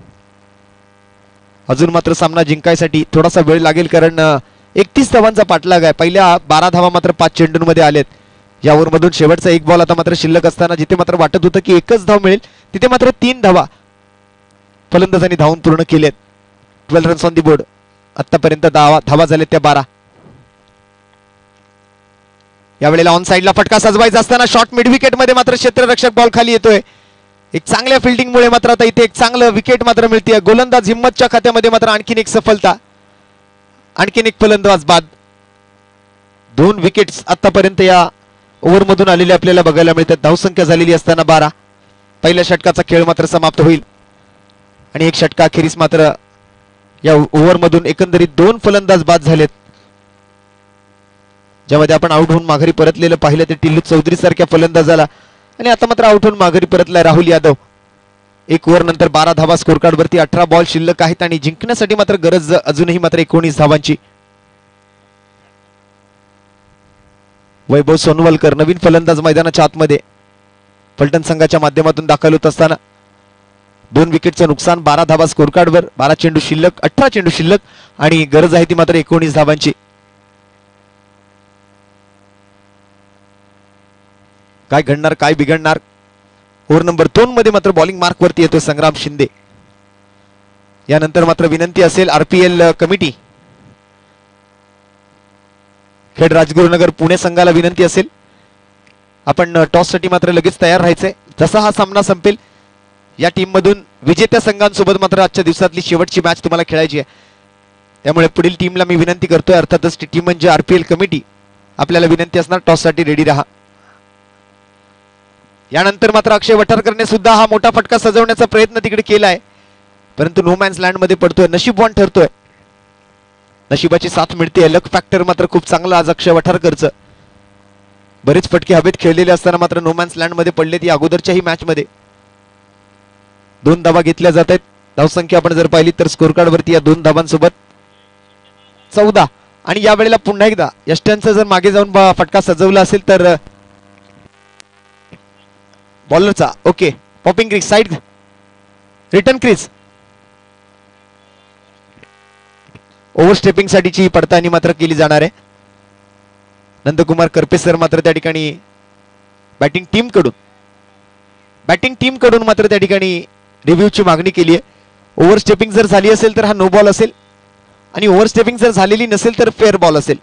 अजून मात्र सामना जिंकायसाठी थोडासा वेळ लागेल कारण 31 धावांचा पाठलाग आहे. पहिल्या 12 धावा मात्र 5 चेंडूंमध्ये आलेत. या ओव्हरमधून शेवटचा एक बॉल आता मात्र शिल्लक असताना जिथे मात्र वाटत होतं की एकच धाव मिळेल तिथे मात्र 3 धावा फलंदाजांनी धावून पूर्ण केलेत. 12 रन्स ऑन दी बोर्ड. आतापर्यंत धावा झालेत त्या 12. यावेळेला ऑन साइडला फटका सजवायचा असताना शॉर्ट मिड विकेट मध्ये मात्र क्षेत्ररक्षक बॉल खाली येतोय. एक चांगल्या फिल्डिंगमुळे मात्र आता इथे एक चांगलं विकेट मात्र मिळते. गोलंदाज हिम्मतच्या खात्यामध्ये मात्र आणखीन एक सफलता, आणखीन एक फलंदाज बाद. 2 विकेट्स आतापर्यंत या ओव्हरमधून आलेले आपल्याला बघायला मिळतात. धावसंख्या झालेली असताना 12. पहिल्या षटकाचा खेळ मात्र समाप्त होईल आणि एक षटका अखेरीस मात्र या ओव्हरमधून एकंदरीत 2 फलंदाज बाद झालेत. ज्यामध्ये आपण आउट होऊन माघारी परतलेलं पाहिलं ते टिल्लू चौधरी सारख्या फलंदाजाला, आणि आता मात्र आउट होऊन माघारी परतलाय राहुल यादव. एक ओव्हर नंतर 12 धावा स्कोर कार्ड वरती. 18 बॉल शिल्लक आहेत आणि जिंकण्यासाठी मात्र गरज अजूनही मात्र 19 धावांची. वैभव सोनवलकर नवीन फलंदाज मैदानाच्या आतमध्ये फलटण संघाच्या माध्यमातून दाखल होत असताना 2 विकेटचं नुकसान. 12 धावा स्कोर कार्डवर. 12 चेंडू शिल्लक, 18 चेंडू शिल्लक आणि गरज आहे ती मात्र 19 धावांची. काय घडणार, काय बिघडणार. ओव्हर नंबर 2 मध्ये मात्र बॉलिंग मार्क वरती येतो संग्राम शिंदे. यानंतर मात्र विनंती असेल आरपीएल कमिटी, खेड राजगुरुनगर पुणे संघाला विनंती असेल आपण टॉस साठी मात्र लगेच तयार राहायचंय. जसा हा सामना संपेल या टीम मधून विजेत्या संघांसोबत मात्र आजच्या दिवसातली शेवटची मॅच तुम्हाला खेळायची आहे. त्यामुळे पुढील टीमला मी विनंती करतोय, अर्थातच टी टीम म्हणजे आरपीएल कमिटी, आपल्याला विनंती असणार टॉस साठी रेडी राहा. यानंतर मात्र अक्षय वठारकरने सुद्धा हा मोठा फटका सजवण्याचा प्रयत्न तिकडे केलाय, परंतु नो मॅन्स लँड मध्ये पडतोय. नशीबवान ठरतोय, नशिबाची साथ मिळते. लक फॅक्टर मात्र खूप चांगला आज अक्षय वठारकरचं. बरेच फटके हवेत खेळलेले असताना मात्र नो मॅन्स लँड मध्ये पडलेत. या अगोदरच्याही मॅच मध्ये 2 धावा घेतल्या जात आहेत. धावसंख्या आपण जर पाहिली तर स्कोर कार्ड वरती या 2 धावांसोबत 14. आणि यावेळेला पुन्हा एकदा यष्ट्यांचं जर मागे जाऊन फटका सजवला असेल तर बॉलरचा okay popping crease side return crease overstepping साठीची पडताळणी मात्र केली जाणार आहे. नंदकुमार करपे सर मात्र त्या ठिकाणी बॅटिंग टीम कडून मात्र त्या ठिकाणी रिव्ह्यूची मागणी केली आहे. ओव्हरस्टेपिंग जर झाली असेल तर हा नो बॉल असेल आणि ओव्हरस्टेपिंग जर झालेली नसेल तर फेअर बॉल असेल.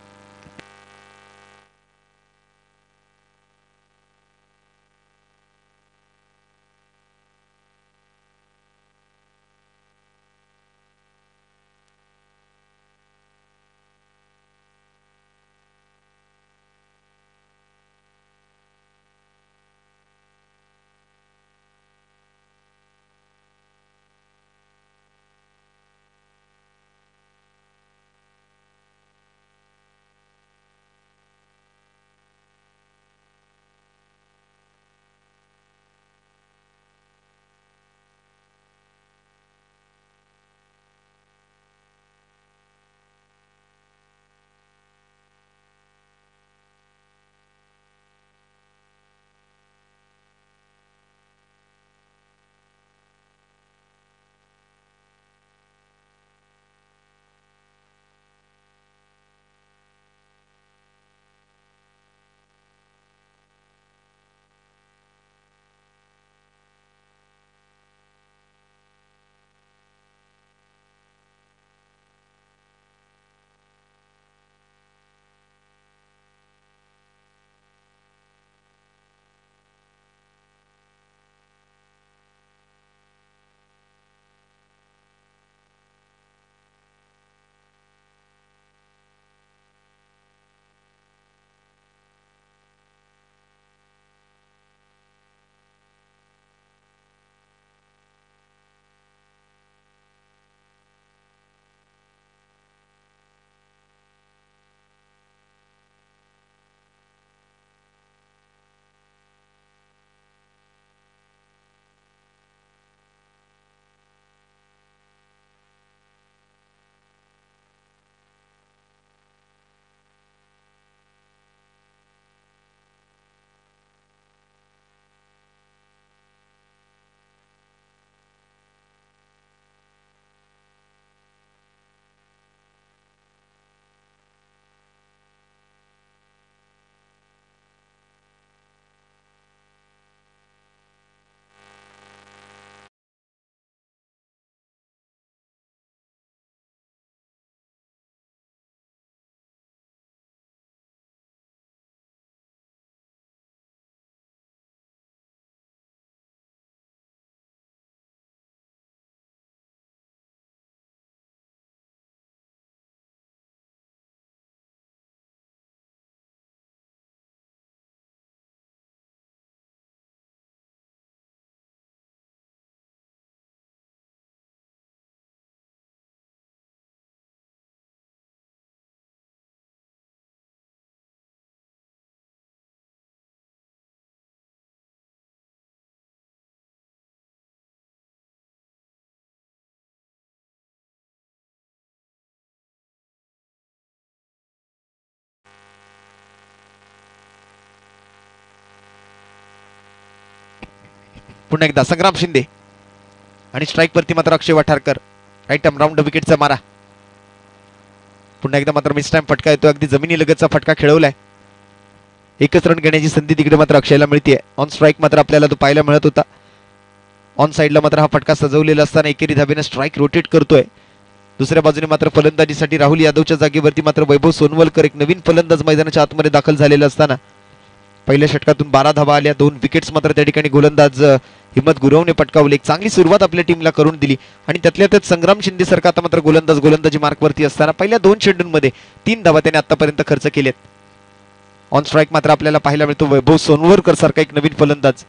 पुन्हा एकदा संग्राम शिंदे आणि स्ट्राईक वरती मात्र Akshay Watharkar. Right arm round विकेटचा मारा. पुन्हा एकदा मात्र मिस टाइम फटका येतो. अगदी जमिनीलगतचा फटका खेळवलाय. एकच रन घेण्याची संधी तिकडे मात्र अक्षयला मिळते. ऑन स्ट्राईक मात्र आपल्याला तो पाहायला मिळत होता. ऑन साईडला मात्र हा फटका सजवलेला असताना एकेरी धाबेने स्ट्राईक रोटेट करतोय. दुसऱ्या बाजूने मात्र फलंदाजीसाठी राहुल यादवच्या जागेवरती मात्र वैभव सोनवलकर एक नवीन फलंदाज मैदानाच्या आतमध्ये दाखल झालेला असताना पहिल्या षटकातून 12 धावा आल्या. 2 विकेट्स मात्र त्या ठिकाणी गोलंदाज हिम्मत गुरवने पटकावली. एक चांगली सुरुवात आपल्या टीमला करून दिली आणि त्यातल्या त्यात संग्राम शिंदे सारखा आता मात्र गोलंदाजी मार्कवरती असताना पहिल्या 2 चेंडूंमध्ये 3 धावा त्याने आतापर्यंत खर्च केलेत. ऑन स्ट्राईक मात्र आपल्याला पाहायला मिळतो वैभव सोनवलकर सारखा एक नवीन फलंदाज.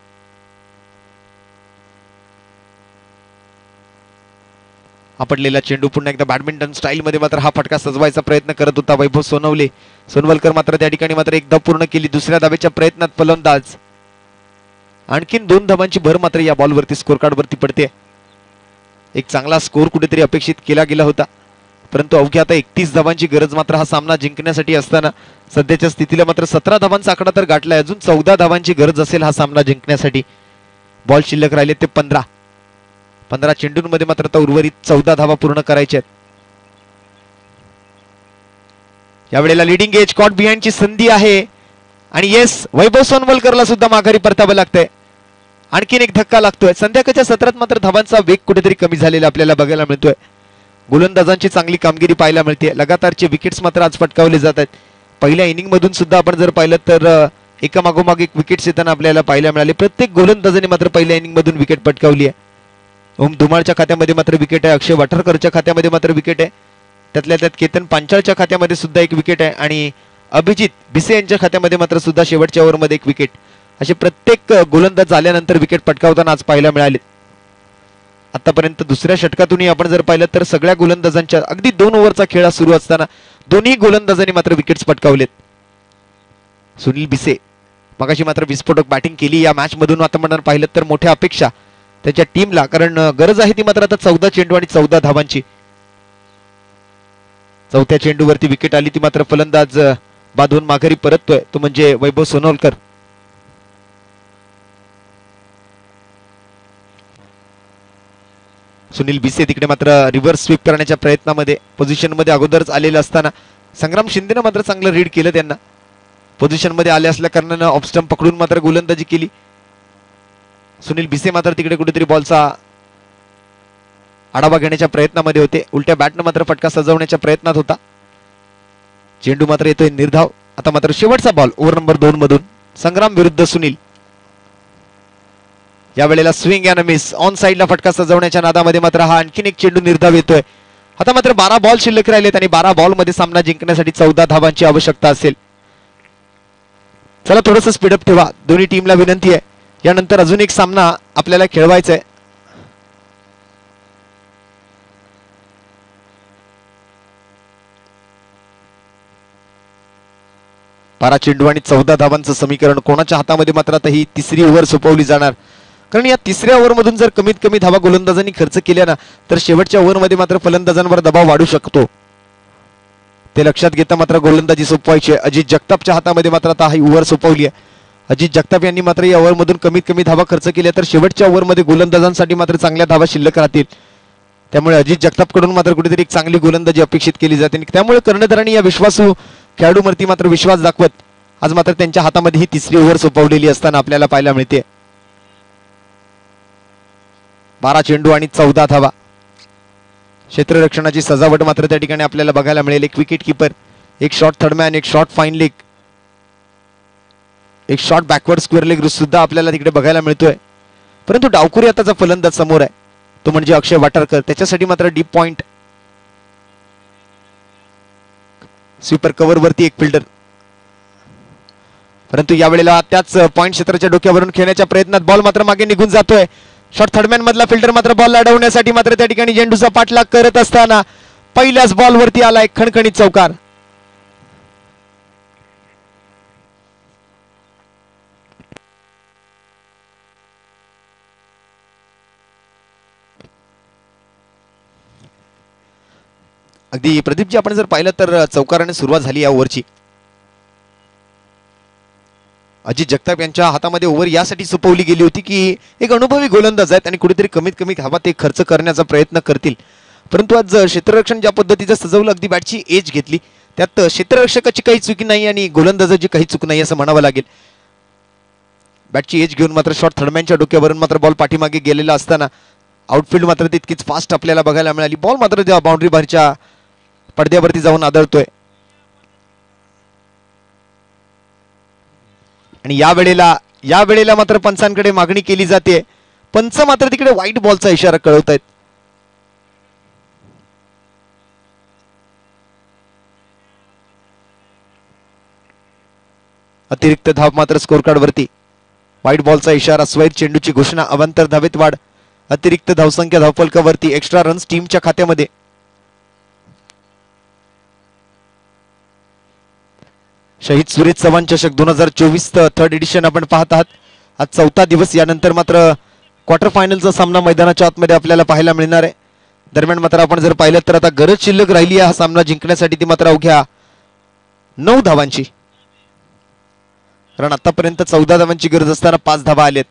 आपटलेला चेंडू पुन्हा एकदा बॅडमिंटन स्टाईल मध्ये मात्र हा फटका सजवायचा प्रयत्न करत होता वैभव सोनवलकर मात्र त्या ठिकाणी मात्र एकदा पूर्ण केली. दुसऱ्या धावेच्या प्रयत्नात फलंदाज. आणखीन 2 धावांची भर मात्र या बॉलवरती स्कोर कार्ड वरती पडते. एक चांगला स्कोर कुठेतरी अपेक्षित केला गेला होता, परंतु अवघ्या आता 31 धावांची गरज मात्र हा सामना जिंकण्यासाठी असताना सध्याच्या स्थितीला मात्र 17 धावांचा आकडा तर गाठलाय. अजून 14 धावांची गरज असेल हा सामना जिंकण्यासाठी. बॉल शिल्लक राहिले ते 15 चेंडूंमध्ये मात्र आता उर्वरित 14 धावा पूर्ण करायच्या आहेत. यावेळेला लिडिंग एज कॉट बिहाइंडची संधी आहे आणि येस वैभव सोनवलकरला सुद्धा माघारी परतावं लागतंय. आणखीन एक धक्का लागतोय. संध्याकाळच्या सत्रात मात्र धावांचा वेग कुठेतरी कमी झालेला आपल्याला बघायला मिळतोय. गोलंदाजांची चांगली कामगिरी पाहायला मिळते. लगातारचे विकेट्स मात्र आज पटकावले जात आहेत. पहिल्या इनिंग मधून सुद्धा आपण जर पाहिलं तर एकामागोमाग एक विकेट्स येताना आपल्याला पाहायला मिळाले. प्रत्येक गोलंदाजाने मात्र पहिल्या इनिंग मधून विकेट पटकावली आहे. ओम धुमाळच्या खात्यामध्ये मात्र विकेट आहे. अक्षय वाठारकरच्या खात्यामध्ये मात्र विकेट आहे. त्यातल्या त्यात केतन पांचाळच्या खात्यामध्ये सुद्धा एक विकेट आहे आणि अभिजित भिसे यांच्या खात्यामध्ये मात्र सुद्धा शेवटच्या ओव्हरमध्ये एक विकेट. असे प्रत्येक गोलंदाज आल्यानंतर विकेट पटकावताना आज पाहायला मिळाले. आतापर्यंत दुसऱ्या षटकातूनही आपण जर पाहिलं तर सगळ्या गोलंदाजांच्या अगदी 2 ओव्हरचा खेळ सुरू असताना दोन्ही गोलंदाजांनी मात्र विकेट्स पटकावलेत. सुनील भिसे मगाशी मात्र विस्फोटक बॅटिंग केली या मॅच मधून. आता म्हणून पाहिलं तर मोठ्या अपेक्षा त्याच्या टीमला, कारण गरज आहे ती मात्र आता 14 चेंडू आणि 14 धावांची. चौथ्या चेंडूवरती विकेट आली ती मात्र फलंदाज बांधून माघारी परततोय, तो म्हणजे वैभव सोनवलकर. सुनील भिसे तिकडे मात्र रिव्हर्स स्वीप करण्याच्या प्रयत्नामध्ये पोझिशन मध्ये अगोदरच आलेलं असताना संग्राम शिंदेने मात्र चांगलं रीड केलं. त्यांना पोझिशन मध्ये आले असल्या कारणानं ऑफ स्टंप पकडून मात्र गोलंदाजी केली. सुनील भिसे मात्र तिकडे कुठेतरी बॉलचा आढावा घेण्याच्या प्रयत्नामध्ये होते. उलट्या बॅटनं मात्र फटका सजवण्याच्या प्रयत्नात होता. चेंडू मात्र येतोय निर्धाव. आता मात्र शेवटचा बॉल ओव्हर नंबर 2 मधून संग्राम विरुद्ध सुनील. यावेळेला स्विंग अँड मिस. ऑन साइडला फटका सजवण्याच्या नादामध्ये मात्र हा आणखीन एक चेंडू निर्धाव येतोय. आता मात्र 12 बॉल शिल्लक राहिलेत आणि 12 बॉल मध्ये सामना जिंकण्यासाठी 14 धावांची आवश्यकता असेल. चला थोडंसं स्पीडअप ठेवा. दोन्ही टीमला विनंती आहे. यानंतर अजून एक सामना आपल्याला खेळवायचा आहे. बारा चेंडू आणि 14 धावांचं समीकरण. कोणाच्या हातामध्ये मात्र आता ही तिसरी ओव्हर सोपवली जाणार, कारण या तिसऱ्या ओव्हर मधून जर कमीत कमी धावा गोलंदाजांनी खर्च केल्या ना तर शेवटच्या ओव्हरमध्ये मात्र फलंदाजांवर दबाव वाढू शकतो. ते लक्षात घेता मात्र गोलंदाजी सोपवायची. अजित जगतापच्या हातामध्ये मात्र आता ही ओव्हर सोपवली आहे. अजित जगताप यांनी मात्र या ओव्हर मधून कमीत कमी धावा खर्च केल्या तर शेवटच्या ओव्हरमध्ये गोलंदाजांसाठी मात्र चांगल्या धावा शिल्लक राहतील. त्यामुळे अजित जगतापकडून मात्र कुठेतरी एक चांगली गोलंदाजी अपेक्षित केली जाते. त्यामुळे कर्णधारांनी या विश्वासू खेळाडूवरती मात्र विश्वास दाखवत आज मात्र त्यांच्या हातामध्ये ही तिसरी ओव्हर सोपवलेली असताना आपल्याला पाहायला मिळते. 12 चेंडू आणि 14 धावा. क्षेत्ररक्षणाची सजावट मात्र त्या ठिकाणी आपल्याला बघायला मिळेल. एक विकेट किपर, एक शॉर्ट थर्डमॅन, एक शॉर्ट फाईन लेग, एक शॉर्ट बॅकवर्ड स्क्वेअर लेग सुद्धा आपल्याला तिकडे बघायला मिळतोय. परंतु डावखुरी आताचा फलंदाज समोर आहे, तो म्हणजे अक्षय वाठारकर. त्याच्यासाठी मात्र डीप पॉइंट, स्वीपर कव्हर वरती एक फिल्डर. परंतु यावेळेला त्याच पॉइंट क्षेत्राच्या डोक्यावरून खेळण्याच्या प्रयत्नात बॉल मात्र मागे निघून जातोय. शॉर्ट थर्डमॅन मधला फिल्डर मात्र बॉल अडवण्यासाठी मात्र त्या ठिकाणी झेंडूचा पाठलाग करत असताना पहिल्याच बॉल वरती आला एक खणखणीत चौकार. अगदी प्रदीपजी आपण जर पाहिलं तर चौकाराने सुरुवात झाली या ओव्हरची. अजित जगताप यांच्या हातामध्ये ओव्हर यासाठी सोपवली गेली होती की एक अनुभवी गोलंदाज आहेत आणि कुठेतरी कमीत कमी धावा ते खर्च करण्याचा प्रयत्न करतील, परंतु आज क्षेत्ररक्षण ज्या पद्धतीचं सजवलं, अगदी बॅटची एज घेतली, त्यात क्षेत्ररक्षकाची काही चुकी नाही आणि गोलंदाजाची काही चूक नाही असं म्हणावं लागेल. बॅटची एज घेऊन मात्र शॉट थर्डमॅनच्या डोक्यावरून मात्र बॉल पाठीमागे गेलेला असताना आउटफील्ड मात्र तितकीच फास्ट आपल्याला बघायला मिळाली. बॉल मात्र त्या बाउंड्री बाहेरच्या पडद्यावरती जाऊन आदळतोय आणि या वेळेला मात्र पंचांकडे मागणी केली जाते. पंच मात्र तिकडे व्हाईट बॉलचा इशारा कळवत आहेत. अतिरिक्त धाव मात्र स्कोर कार्ड वरती. व्हाईट बॉलचा इशारा, स्वैर चेंडूची घोषणा, अवांतर धावेत वाढ, अतिरिक्त धावसंख्या धावफलकावरती, एक्स्ट्रा रन्स टीमच्या खात्यामध्ये. शहीद सुरेश चव्हाण चषक 2024 थर्ड एडिशन आपण पाहत आहात. आज चौथा दिवस. यानंतर मात्र क्वार्टर फायनलचा सामना मैदानाच्या आतमध्ये आपल्याला पाहायला मिळणार आहे. दरम्यान मात्र आपण जर पाहिलं तर आता गरज शिल्लक राहिली आहे हा सामना जिंकण्यासाठी, ती मात्र अवघ्या 9 धावांची. कारण आतापर्यंत 14 धावांची गरज असताना 5 धावा आलेत.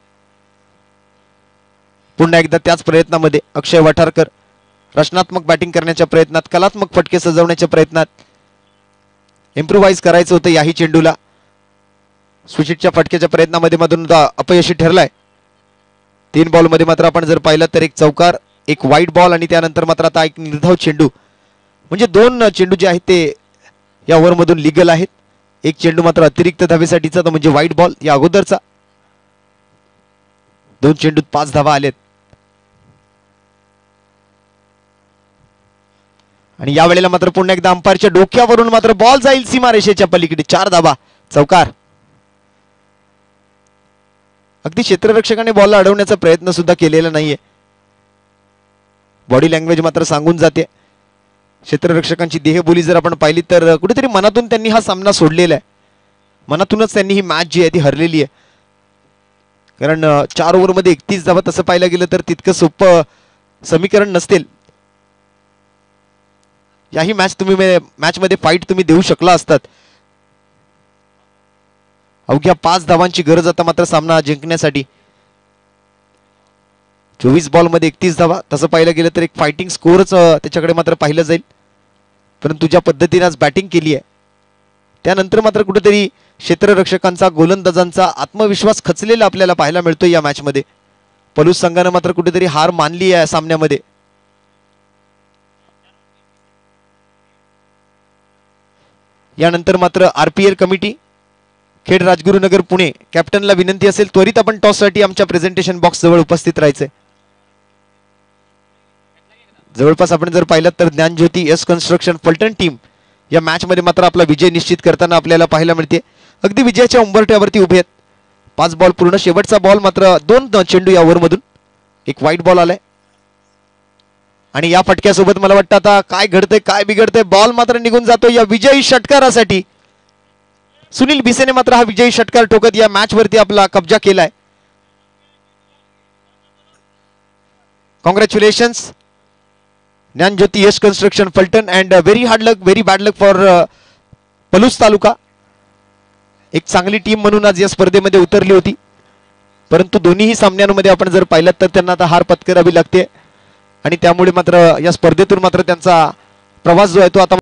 पुन्हा एकदा त्याच प्रयत्नामध्ये अक्षय वाठारकर रचनात्मक बॅटिंग करण्याच्या प्रयत्नात, कलात्मक फटके सजवण्याच्या प्रयत्नात, इम्प्रुव्हाइज करायचं होतं याही चेंडूला. स्विचिटच्या फटक्याच्या प्रयत्नामध्ये मधून अपयशी ठरलाय. 3 बॉलमध्ये मात्र आपण जर पाहिलं तर एक चौकार, एक व्हाईट बॉल आणि त्यानंतर मात्र आता एक निर्धाव चेंडू. म्हणजे 2 चेंडू जे आहेत ते या ओव्हरमधून लिगल आहेत. एक चेंडू मात्र अतिरिक्त धावेसाठीचा, तो म्हणजे व्हाईट बॉल या अगोदरचा. 2 चेंडूत 5 धावा आलेत. आणि या वेळेला मात्र पुन्हा एकदा अंपायरच्या डोक्यावरून मात्र बॉल जाईल सीमारेषेच्या पलीकडे. 4 धावा, चौकार. अगदी क्षेत्ररक्षकाने बॉलला अडवण्याचा प्रयत्न सुद्धा केलेला नाहीये. बॉडी लँग्वेज मात्र सांगून जाते. क्षेत्ररक्षकांची देहबोली जर आपण पाहिली तर कुठेतरी मनातून त्यांनी हा सामना सोडलेला आहे. मनातूनच त्यांनी ही मॅच जी आहे ती हरलेली आहे. कारण 4 ओव्हरमध्ये 31 धावा, तसं पाहायला गेलं तर तितकं सोपं समीकरण नसतील. याही मॅच मध्ये फाईट तुम्ही देऊ शकला असतात. अवघ्या 5 धावांची गरज आता मात्र सामना जिंकण्यासाठी. 24 बॉलमध्ये 31 धावा, तसं पाहिलं गेलं तर एक फायटिंग स्कोअरच त्याच्याकडे मात्र पाहिलं जाईल. परंतु ज्या पद्धतीने आज बॅटिंग केली आहे त्यानंतर मात्र कुठेतरी क्षेत्ररक्षकांचा, गोलंदाजांचा आत्मविश्वास खचलेला आपल्याला पाहायला मिळतोय या मॅच मध्ये. पलूस संघाने मात्र कुठेतरी हार मानली आहे सामन्यामध्ये. यानंतर मात्र आरपीएल कमिटी, खेड राजगुरुनगर पुणे, कॅप्टनला विनंती असेल त्वरित आपण टॉससाठी आमच्या प्रेझेंटेशन बॉक्स जवळ उपस्थित राहायचंय. जवळपास आपण जर पाहिलं तर ज्ञानज्योती एस कन्स्ट्रक्शन फलटण टीम या मॅच मध्ये मात्र आपला विजय निश्चित करताना आपल्याला पाहायला मिळते. अगदी विजयाच्या उंबरठ्यावरती उभे आहेत. 5 बॉल पूर्ण. शेवटचा बॉल मात्र 2 चेंडू या ओव्हर मधून. एक व्हाईट बॉल आलाय आणि या फटक्यासोबत मला वाटतं आता काय घडतंय, काय बिघडतंय. बॉल मात्र निघून जातो या विजयी षटकारासाठी. सुनील भिसेने मात्र हा विजयी षटकार ठोकत या मॅच वरती आपला कब्जा केलाय. Congratulations Dnyanjyoti Yash construction Phaltan and very hard luck, very bad luck for Palus taluka. एक चांगली टीम म्हणून आज या स्पर्धेमध्ये उतरली होती, परंतु दोन्हीही सामन्यांमध्ये आपण जर पाहिलं तर त्यांना आता हार पत्करावी लागते आणि त्यामुळे मात्र या स्पर्धेतून मात्र त्यांचा प्रवास जो आहे तो आता